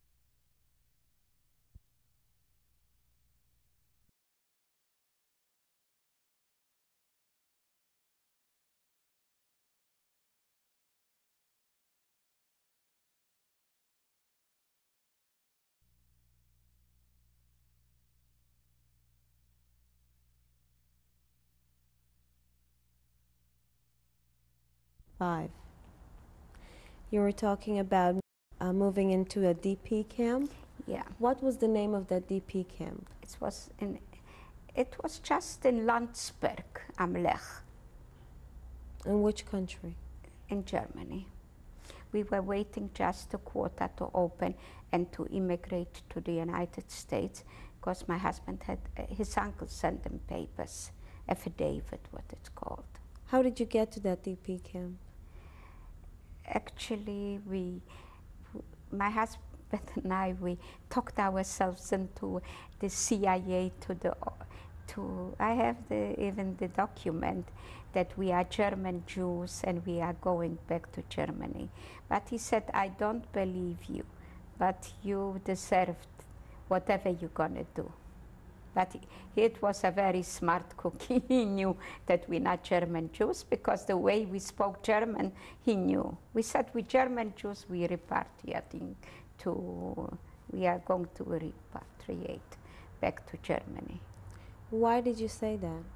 You were talking about moving into a DP camp? Yeah. What was the name of that DP camp? It was just in Landsberg am Lech. In which country? In Germany. We were waiting just the quota to open and to immigrate to the United States, because my husband had, his uncle sent him papers, affidavit, what it's called. How did you get to that DP camp? Actually, my husband and I, we talked ourselves into the CIA I have even the document that we are German Jews and we are going back to Germany. But he said, I don't believe you, but you deserved whatever you're gonna do. But it was a very smart cookie. He knew that we're not German Jews, because the way we spoke German, he knew. We said, we German Jews, we repatriating we are going to repatriate back to Germany. Why did you say that?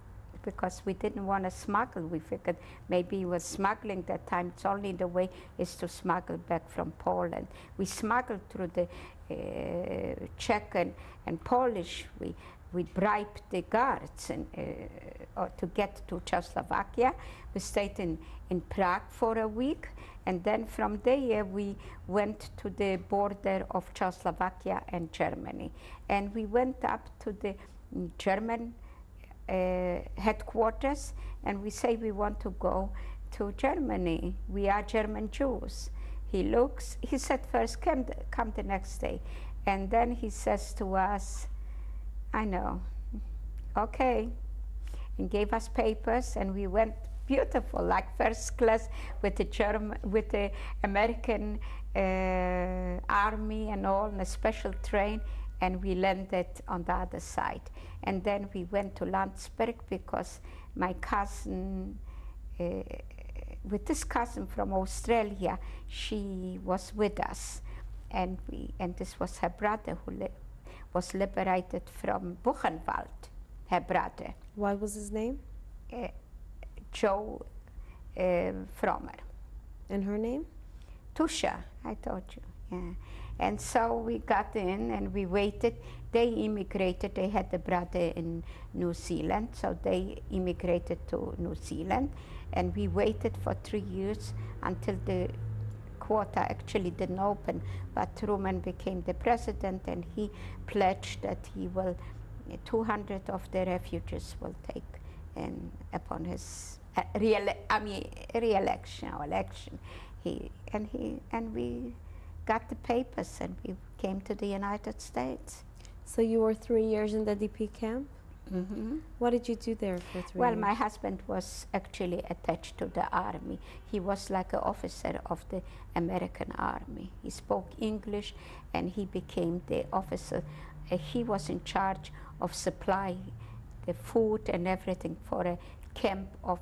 because we didn't want to smuggle. We figured maybe it was smuggling that time. It's only the way is to smuggle back from Poland. We smuggled through the Czech and Polish. We bribed the guards to get to Czechoslovakia. We stayed in Prague for a week, and then from there we went to the border of Czechoslovakia and Germany. And we went up to the German headquarters, and we say we want to go to Germany. We are German Jews. He looks, he said first, come the next day. And then he says to us, I know, okay, and gave us papers, and we went beautiful, like first class with the American army and all, in a special train, and we landed on the other side. And then we went to Landsberg because my cousin, with this cousin from Australia, she was with us, and this was her brother who was liberated from Buchenwald, her brother. What was his name? Joe Frommer. And her name? Tusha, I told you, yeah. And so we got in and we waited. They immigrated, they had a brother in New Zealand, so they immigrated to New Zealand. And we waited for 3 years until the quota actually didn't open, but Truman became the president, and he pledged that he will, 200 of the refugees will take in upon his re-election or election. And we got the papers, and we came to the United States. So you were 3 years in the DP camp? Mm-hmm. What did you do there for 3 years? Well, my husband was actually attached to the army. He was like an officer of the American army. He spoke English, and he became the officer. He was in charge of supply the food and everything for a camp of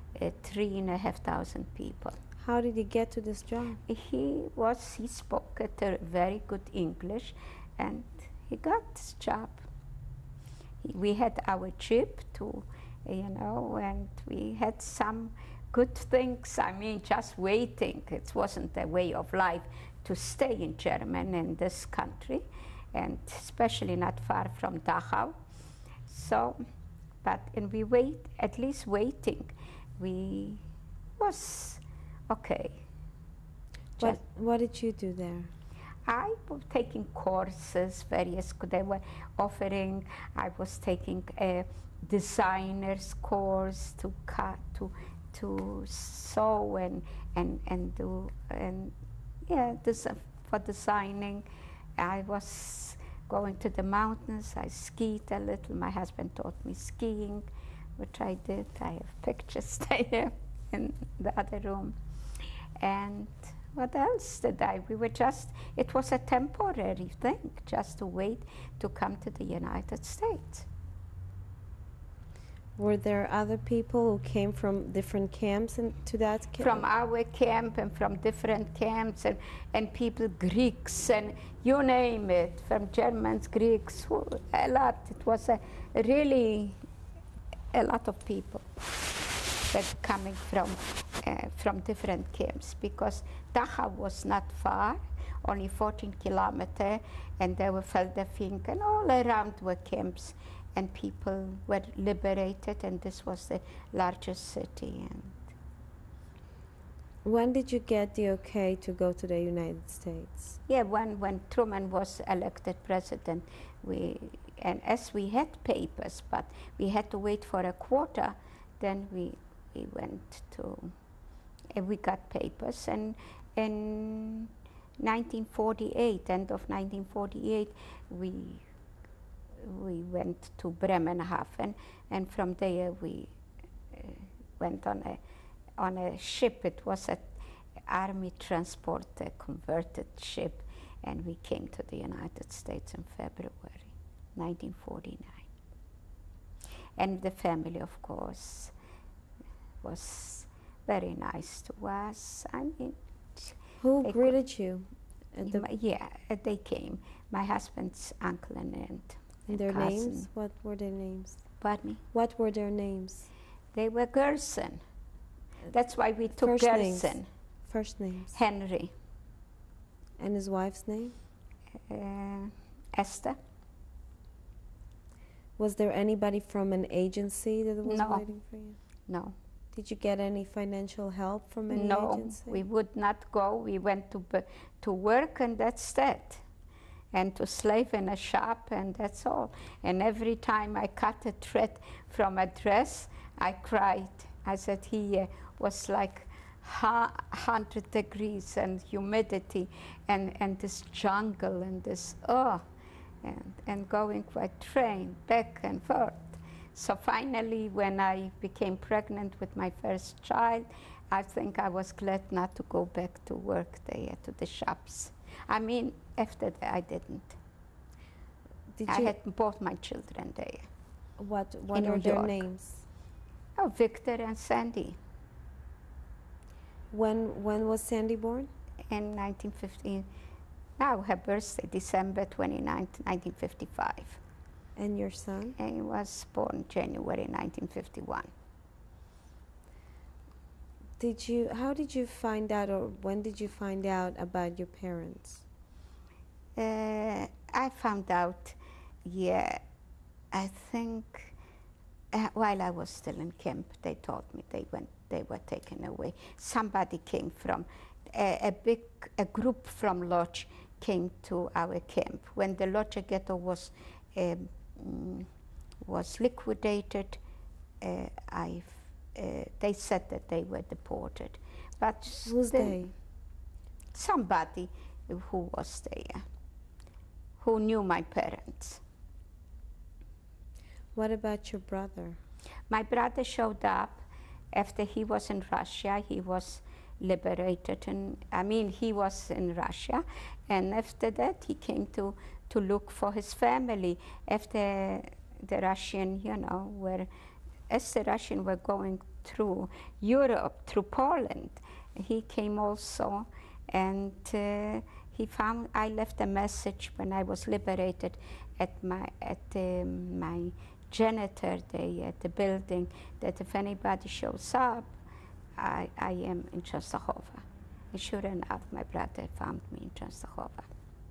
3,500 people. How did he get to this job? He spoke very good English, and he got this job. We had our trip to, and we had some good things. I mean, just waiting. It wasn't a way of life to stay in Germany, in this country, and especially not far from Dachau. So, and we at least waiting, we was okay. What did you do there? I was taking courses, they were offering. I was taking a designer's course to cut, to sew and do, and yeah, for designing. I was going to the mountains. I skied a little. My husband taught me skiing, which I did. I have pictures there in the other room. And what else did I? It was a temporary thing, just to wait to come to the United States. Were there other people who came from different camps to that camp? From our camp and from different camps, and people, Greeks, and you name it, from Germans, Greeks, a lot. It was really a lot of people that coming from different camps, because Dachau was not far, only 14 kilometers, and there were Feldafing, and all around were camps, and people were liberated, and this was the largest city. And when did you get the okay to go to the United States? Yeah, when Truman was elected president, and as we had papers, but we had to wait for a quota, then we went to, we got papers, and in 1948, end of 1948, we went to Bremenhaven, and from there we went on a ship. It was an army transport, a converted ship, and we came to the United States in February 1949. And the family, of course, was very nice to us. I mean, who greeted you? They came. My husband's uncle and aunt. And their names? What were their names? Pardon me? What were their names? They were Gerson. That's why we took First names. Gerson. First names. Henry. And his wife's name? Esther. Was there anybody from an agency that was No. waiting for you? No. Did you get any financial help from any No, agency? we would not go. We went to work, and that's that. And to slave in a shop, and that's all. And every time I cut a thread from a dress, I cried. I said, here was like 100 degrees and humidity, and this jungle, and this, and going by train back and forth. So finally, when I became pregnant with my first child, I think I was glad not to go back to work there, to the shops. I mean, after that, I didn't. I had both my children there. What in are New their York. names? Oh, Victor and Sandy. When was Sandy born? In 1915. Now her birthday, December 29th, 1955. And your son? And he was born January 1951. How did you find out, or when did you find out about your parents? I found out, I think while I was still in camp, they told me they were taken away. Somebody came from, a group from Lodge came to our camp. When the Lodge ghetto was liquidated, they said that they were deported. But Who's they? Somebody who was there, who knew my parents. What about your brother? My brother showed up after he was in Russia. He was liberated, and I mean, he was in Russia, and after that he came to look for his family. After the Russian, as the Russians were going through Europe, through Poland, he came also, and he found, I left a message when I was liberated at my janitor day at the building, that if anybody shows up, I am in Częstochowa. And sure enough, my brother found me in Częstochowa.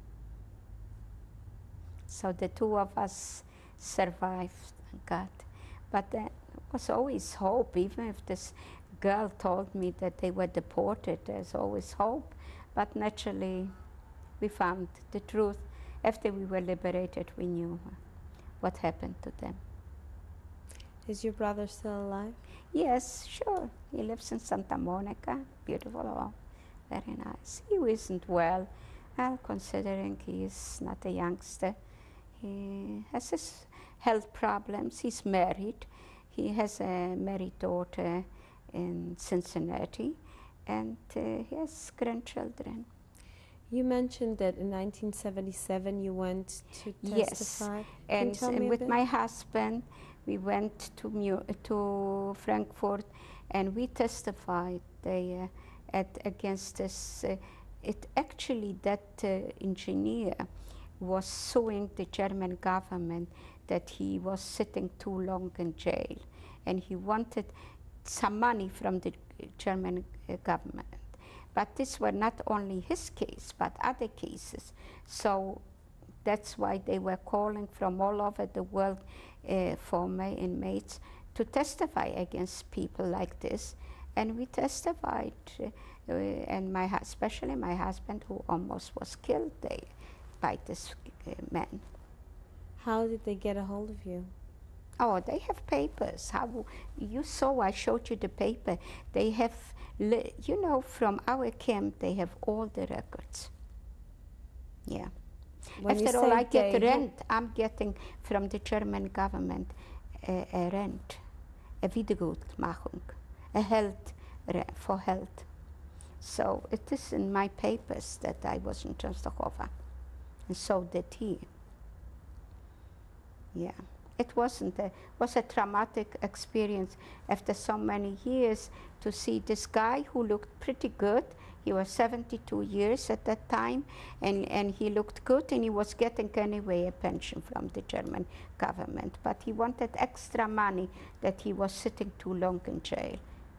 So the two of us survived, thank God. But there was always hope. Even if this girl told me that they were deported, there's always hope. But naturally, we found the truth. After we were liberated, we knew what happened to them. Is your brother still alive? Yes, sure. He lives in Santa Monica. Beautiful home. Very nice. He isn't well, considering he is not a youngster. He has his health problems. He's married. He has a married daughter in Cincinnati, and he has grandchildren. You mentioned that in 1977 you went to testify. Yes, Can you tell me a with bit? my husband, we went to Frankfurt, and we testified there against this. That engineer was suing the German government that he was sitting too long in jail, and he wanted some money from the German government. But this were not only his case, but other cases. So that's why they were calling from all over the world former inmates to testify against people like this. And we testified, and especially my husband, who almost was killed there by this man. How did they get a hold of you? Oh, they have papers. How you saw? I showed you the paper. They have, from our camp, they have all the records. Yeah. After all, I get rent. I'm getting from the German government a rent, a Wiedergutmachung, for health. So it is in my papers that I was in Częstochowa, and so did he. Yeah. It was a traumatic experience after so many years to see this guy who looked pretty good. He was 72 years at that time, and he looked good, and he was getting anyway a pension from the German government. But he wanted extra money that he was sitting too long in jail.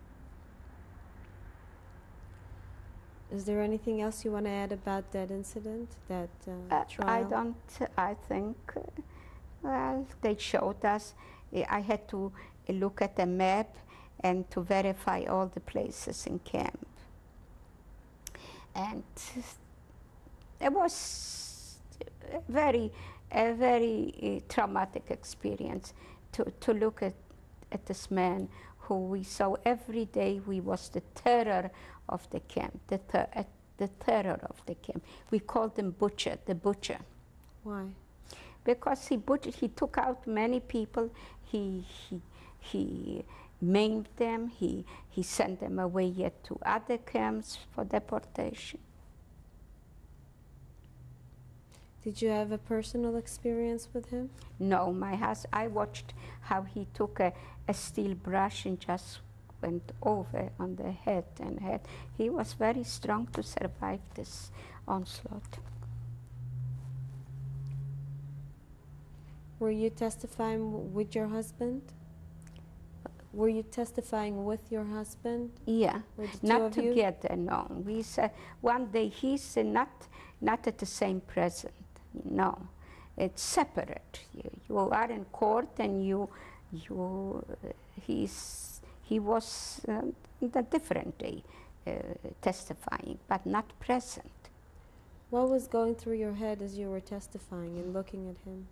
Is there anything else you want to add about that incident, that trial? I think, well, they showed us. I had to look at the map and to verify all the places in camp. And it was a very traumatic experience to look at this man who we saw every day. We was the terror of the camp, the terror of the camp. We called him Butcher, the Butcher. Why? Because he took out many people. He maimed them. He sent them away yet to other camps for deportation. Did you have a personal experience with him? No, I watched how he took a steel brush and just went over on the head and head. He was very strong to survive this onslaught. Were you testifying with your husband? Were you testifying with your husband? Yeah, not you? together, no. We said one day he's not at the same present, no. It's separate. You are in court and he was a different day testifying, but not present. What was going through your head as you were testifying and looking at him?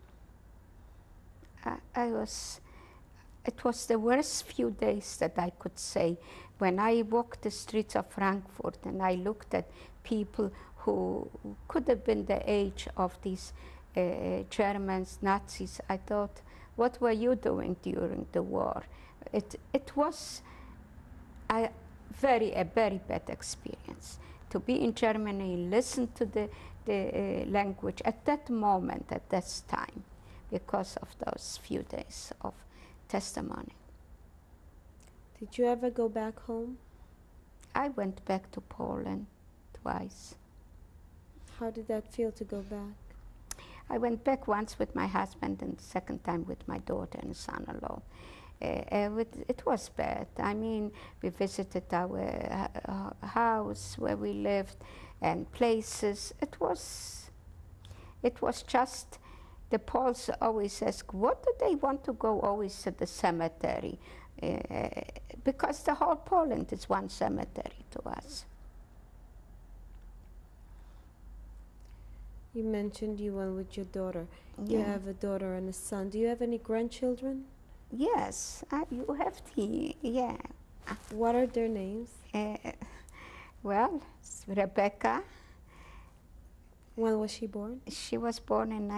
It was the worst few days that I could say. When I walked the streets of Frankfurt and I looked at people who could have been the age of these Germans, Nazis, I thought, what were you doing during the war? It was a very bad experience. To be in Germany, listen to the language at that moment, at this time, because of those few days of testimony. Did you ever go back home? I went back to Poland twice. How did that feel to go back? I went back once with my husband and the second time with my daughter and son-in-law. It was bad. I mean, we visited our house where we lived and places. It was just, the Poles always ask, what do they want to go always to the cemetery? Because the whole Poland is one cemetery to us. You mentioned you went with your daughter. Yeah. You have a daughter and a son. Do you have any grandchildren? Yes, you have the, yeah. What are their names? Well, Rebecca. When was she born? She was born in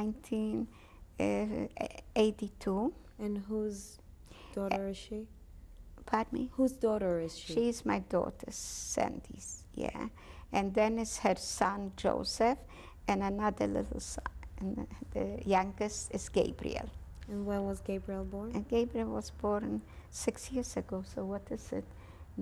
1982. And whose daughter is she? Pardon me? Whose daughter is she? She's my daughter, Sandy's, yeah. And then is her son, Joseph, and another little son. And the youngest is Gabriel. And when was Gabriel born? And Gabriel was born 6 years ago, so what is it?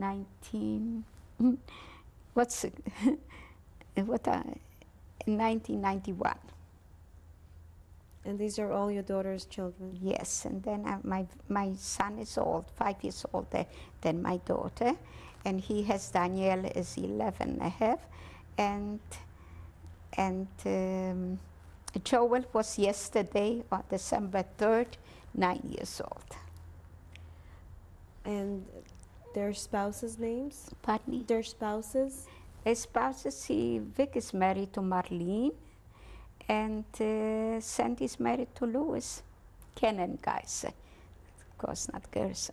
1991. And these are all your daughter's children? Yes, and then my son is 5 years older than my daughter, and he has, Daniel is 11 and a half, and Joel was yesterday, on December 3rd, 9 years old. And their spouses' names? Pardon me? Their spouses? Their spouses, Vic is married to Marlene, and Sandy is married to Louis. Kenan Geiser, of course, not Gerson.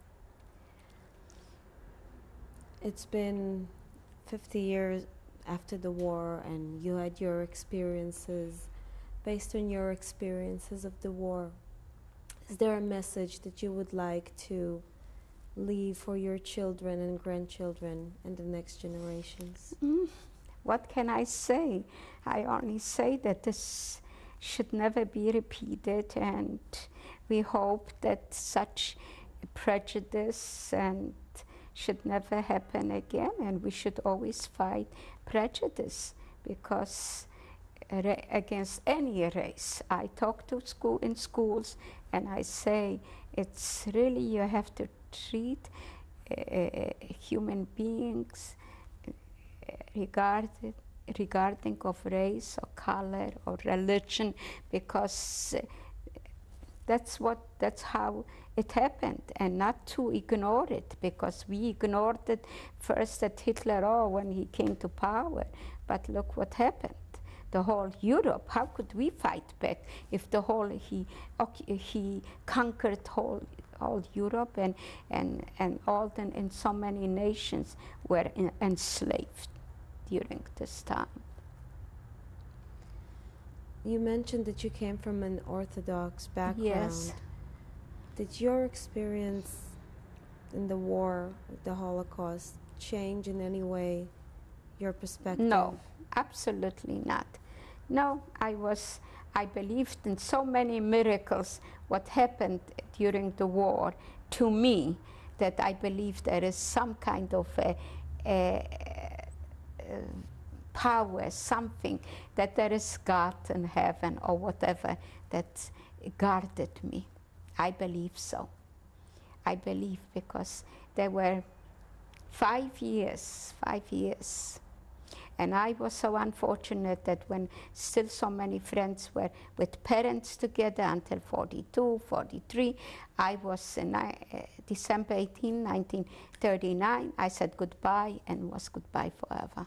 It's been 50 years after the war, and you had your experiences. Based on your experiences of the war, is there a message that you would like to leave for your children and grandchildren and the next generations? What can I say? I only say that this should never be repeated, and we hope that such prejudice and should never happen again, and we should always fight prejudice, because against any race. I talk to in schools, and I say it's really, you have to treat human beings regarding of race or color or religion, because that's how it happened, and not to ignore it, because we ignored it first at Hitler, when he came to power, but look what happened. The whole Europe, how could we fight back if the whole, he conquered whole Europe, and all in so many nations were enslaved during this time. You mentioned that you came from an Orthodox background. Yes. Did your experience in the war, the Holocaust, change in any way your perspective? No, absolutely not. No, I believed in so many miracles, what happened during the war to me, that I believe there is some kind of power, something, that there is God in heaven or whatever that guarded me. I believe so. I believe, because there were 5 years, and I was so unfortunate that when still so many friends were with parents together until 42, 43, I was in December 18, 1939, I said goodbye, and was goodbye forever.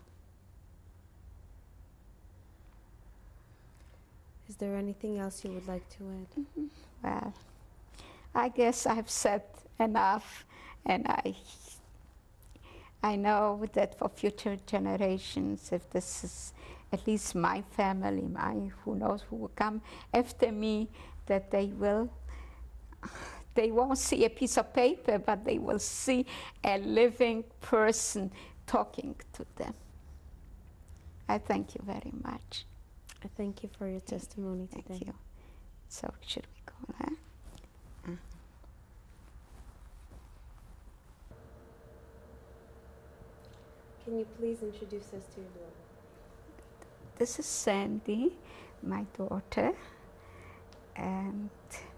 Is there anything else you would like to add? Mm-hmm. Well, I guess I've said enough, and I know that for future generations, if this is at least my family, who knows who will come after me, that they won't see a piece of paper, but they will see a living person talking to them. I thank you very much. I thank you for your testimony today. Thank you. So should we go now? Can you please introduce us to your daughter? This is Sandy, my daughter, and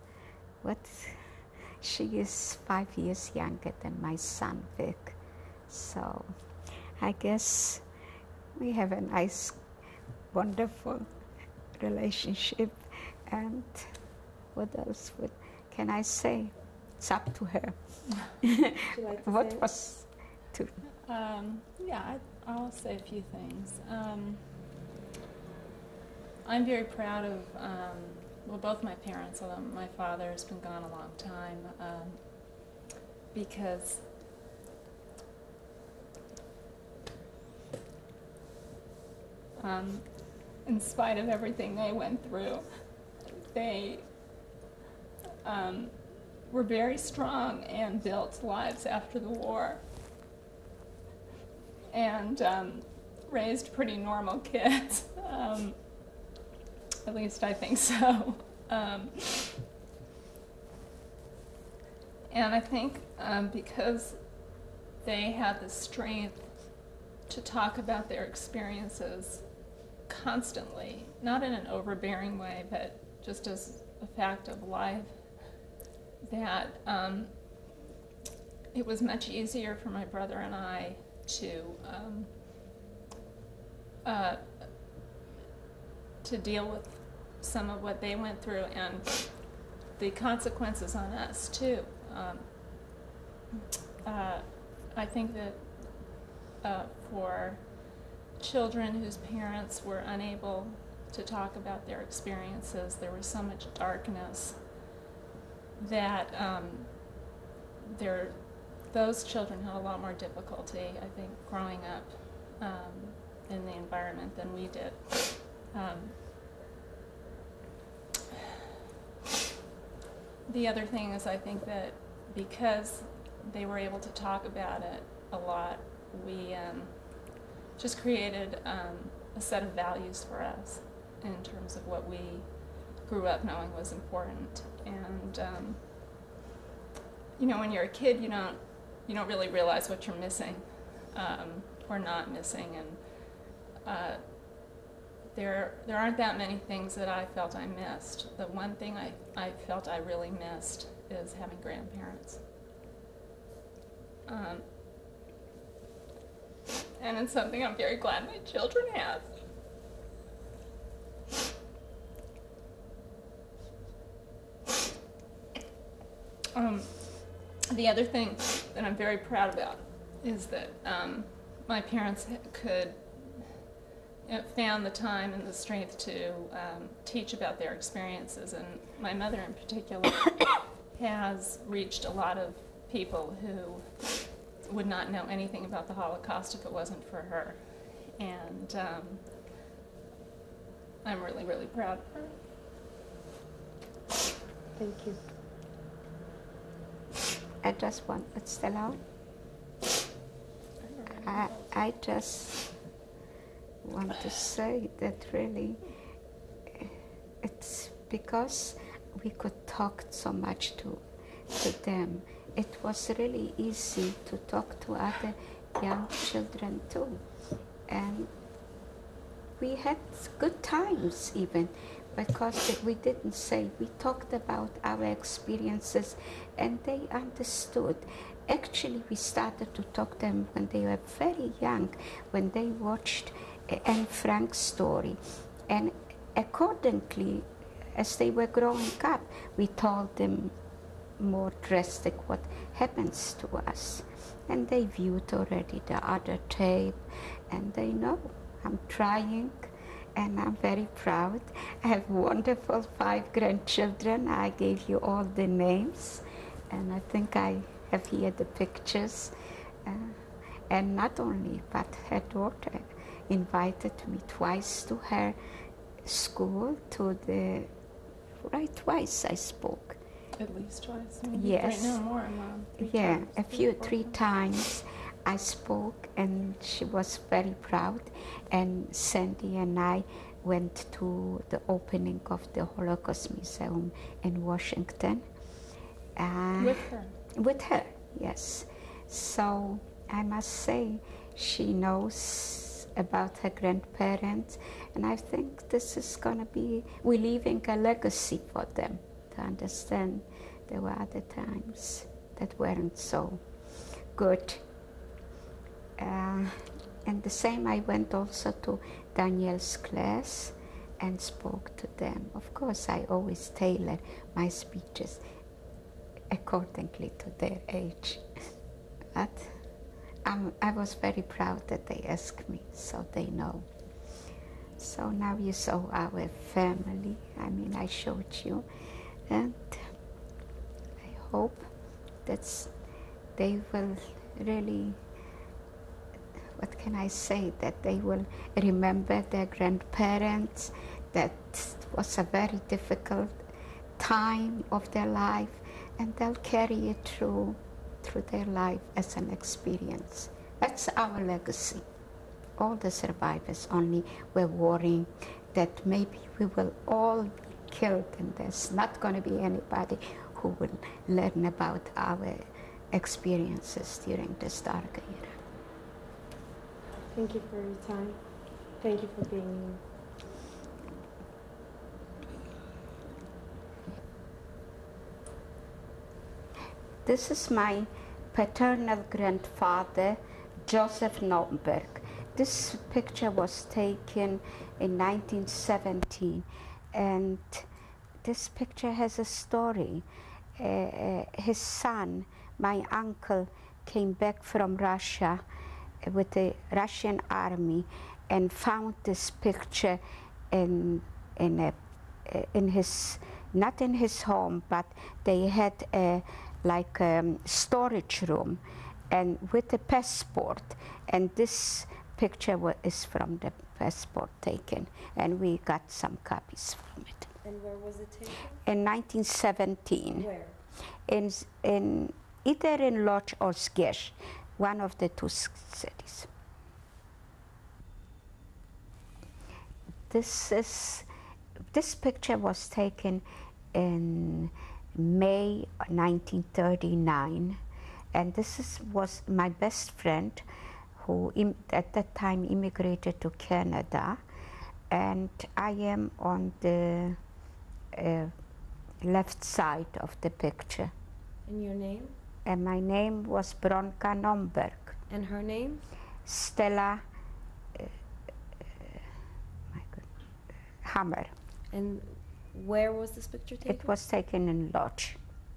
she is 5 years younger than my son Vic. So I guess we have a nice, wonderful relationship. And what else can I say? It's up to her. Would you like to What say? was to? Yeah, I'll say a few things. I'm very proud of, well, both my parents, although my father has been gone a long time, because in spite of everything they went through, they were very strong and built lives after the war, and raised pretty normal kids. At least I think so. And I think because they had the strength to talk about their experiences constantly, not in an overbearing way, but just as a fact of life, that it was much easier for my brother and I to deal with some of what they went through and the consequences on us too. I think that for children whose parents were unable to talk about their experiences, there was so much darkness that those children had a lot more difficulty, I think, growing up in the environment than we did. The other thing is, I think that because they were able to talk about it a lot, we just created a set of values for us in terms of what we grew up knowing was important. And you know, when you're a kid, you don't you don't really realize what you're missing or not missing, and there aren't that many things that I felt I missed. The one thing I felt I really missed is having grandparents. And it's something I'm very glad my children have. The other thing that I'm very proud about is that my parents found the time and the strength to teach about their experiences, and my mother in particular has reached a lot of people who would not know anything about the Holocaust if it wasn't for her, and I'm really, really proud of her. Thank you. I just want, it's still on? I just want to say that really it's because we could talk so much to them. It was really easy to talk to other young children too. And we had good times even, because we didn't say, we talked about our experiences and they understood. Actually, we started to talk to them when they were very young, when they watched Anne Frank's story. And accordingly, as they were growing up, we told them more drastic what happens to us. And they viewed already the other tape, and they know I'm trying, and I'm very proud. I have wonderful 5 grandchildren. I gave you all the names, and I think I have here the pictures. And not only, but her daughter invited me twice to her school, twice I spoke. At least twice. Yes. No more, Mom. 3 times I spoke, and she was very proud. And Sandy and I went to the opening of the Holocaust Museum in Washington. With her? With her, yes. So I must say, she knows about her grandparents, and I think this is going to be, we're leaving a legacy for them to understand there were other times that weren't so good. And the same, I went also to Danielle's class and spoke to them. Of course, I always tailor my speeches accordingly to their age. But I was very proud that they asked me, so they know. So now you saw our family. I mean, I showed you, and I hope that they will really, what can I say, that they will remember their grandparents, that was a very difficult time of their life, and they'll carry it through their life as an experience. That's our legacy. All the survivors only were worrying that maybe we will all be killed, and there's not going to be anybody who will learn about our experiences during this dark era. Thank you for your time. Thank you for being here. This is my paternal grandfather, Joseph Nomberg. This picture was taken in 1917, and this picture has a story. His son, my uncle, came back from Russia with the Russian army and found this picture in his, not in his home, but they had a storage room, and with a passport, and this picture is from the passport taken, and we got some copies from it. And where was it taken? In 1917. Where? In either in Lodz or Skierz, one of the two cities. This picture was taken in May 1939, And was my best friend who at that time immigrated to Canada. And I am on the left side of the picture. And your name? And my name was Bronka Nomberg. And her name? Stella Hammer. And where was this picture taken? It was taken in Lodz.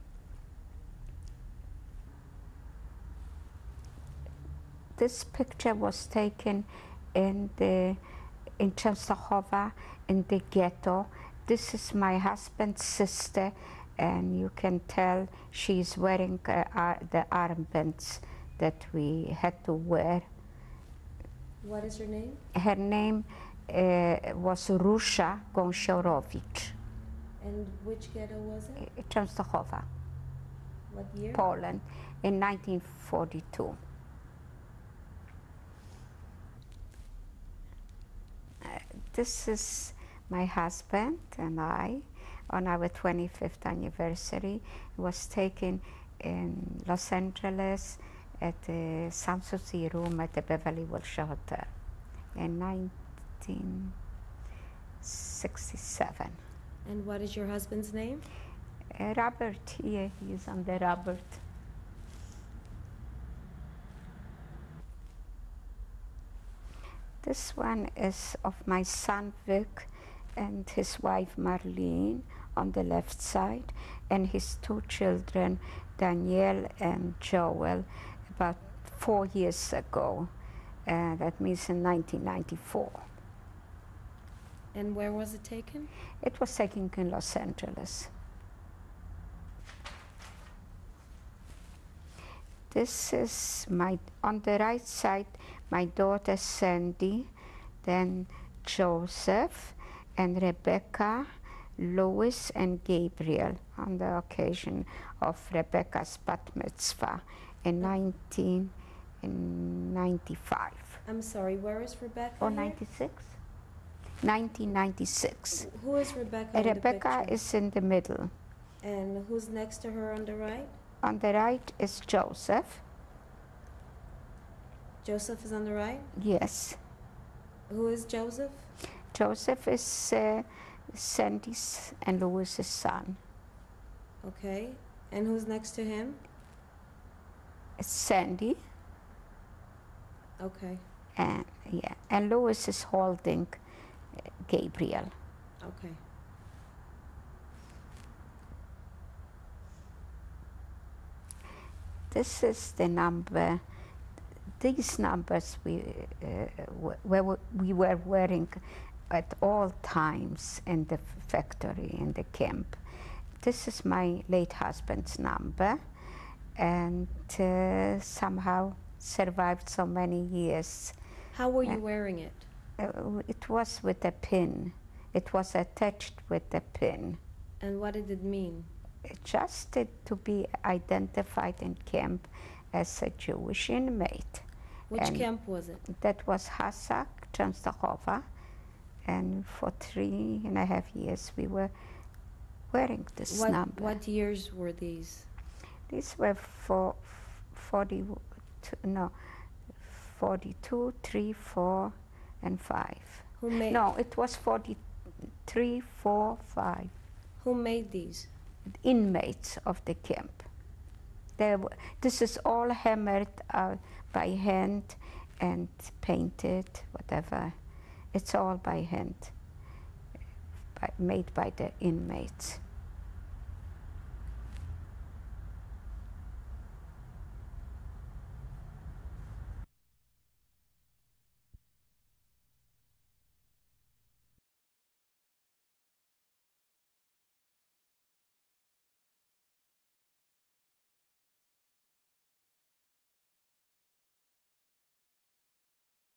This picture was taken in Częstochowa, in the ghetto. This is my husband's sister, and you can tell she's wearing the armbands that we had to wear. What is her name? Her name was Rusza Gąsiorowicz. And which ghetto was it? Częstochowa, What year? Poland, in 1942. This is my husband and I on our 25th anniversary. It was taken in Los Angeles at the Sanssouci room at the Beverly Wilshire Hotel in 1967. And what is your husband's name? Robert, yeah, he's under Robert. This one is of my son Vic and his wife Marlene on the left side, and his two children, Danielle and Joel, about 4 years ago. That means in 1994. And where was it taken? It was taken in Los Angeles. This is on the right side, my daughter Sandy, then Joseph and Rebecca, Louis and Gabriel on the occasion of Rebecca's bat mitzvah in 1995. I'm sorry, where is Rebecca? Or here? 96? 1996. Who is Rebecca in Rebecca the picture? is in the middle. And who's next to her on the right? On the right is Joseph. Joseph is on the right? Yes. Who is Joseph? Joseph is Sandy's and Louis's son. Okay. And who's next to him? Sandy. Okay. And yeah, and Louis is holding Gabriel. Okay. This is the number. These numbers we were wearing at all times in the factory, in the camp. This is my late husband's number, and somehow survived so many years. How were you wearing it? It was with a pin. It was attached with a pin. And what did it mean? Just to be identified in camp as a Jewish inmate. Which And camp was it? that was Hasak, Częstochowa, and for 3.5 years we were wearing this number. What years were these? These were 42, 3, 4, and 5. Who made? No, it was 43, 4, 5. Who made these? Inmates of the camp. This is all hammered out by hand and painted, whatever. It's all by hand, made by the inmates.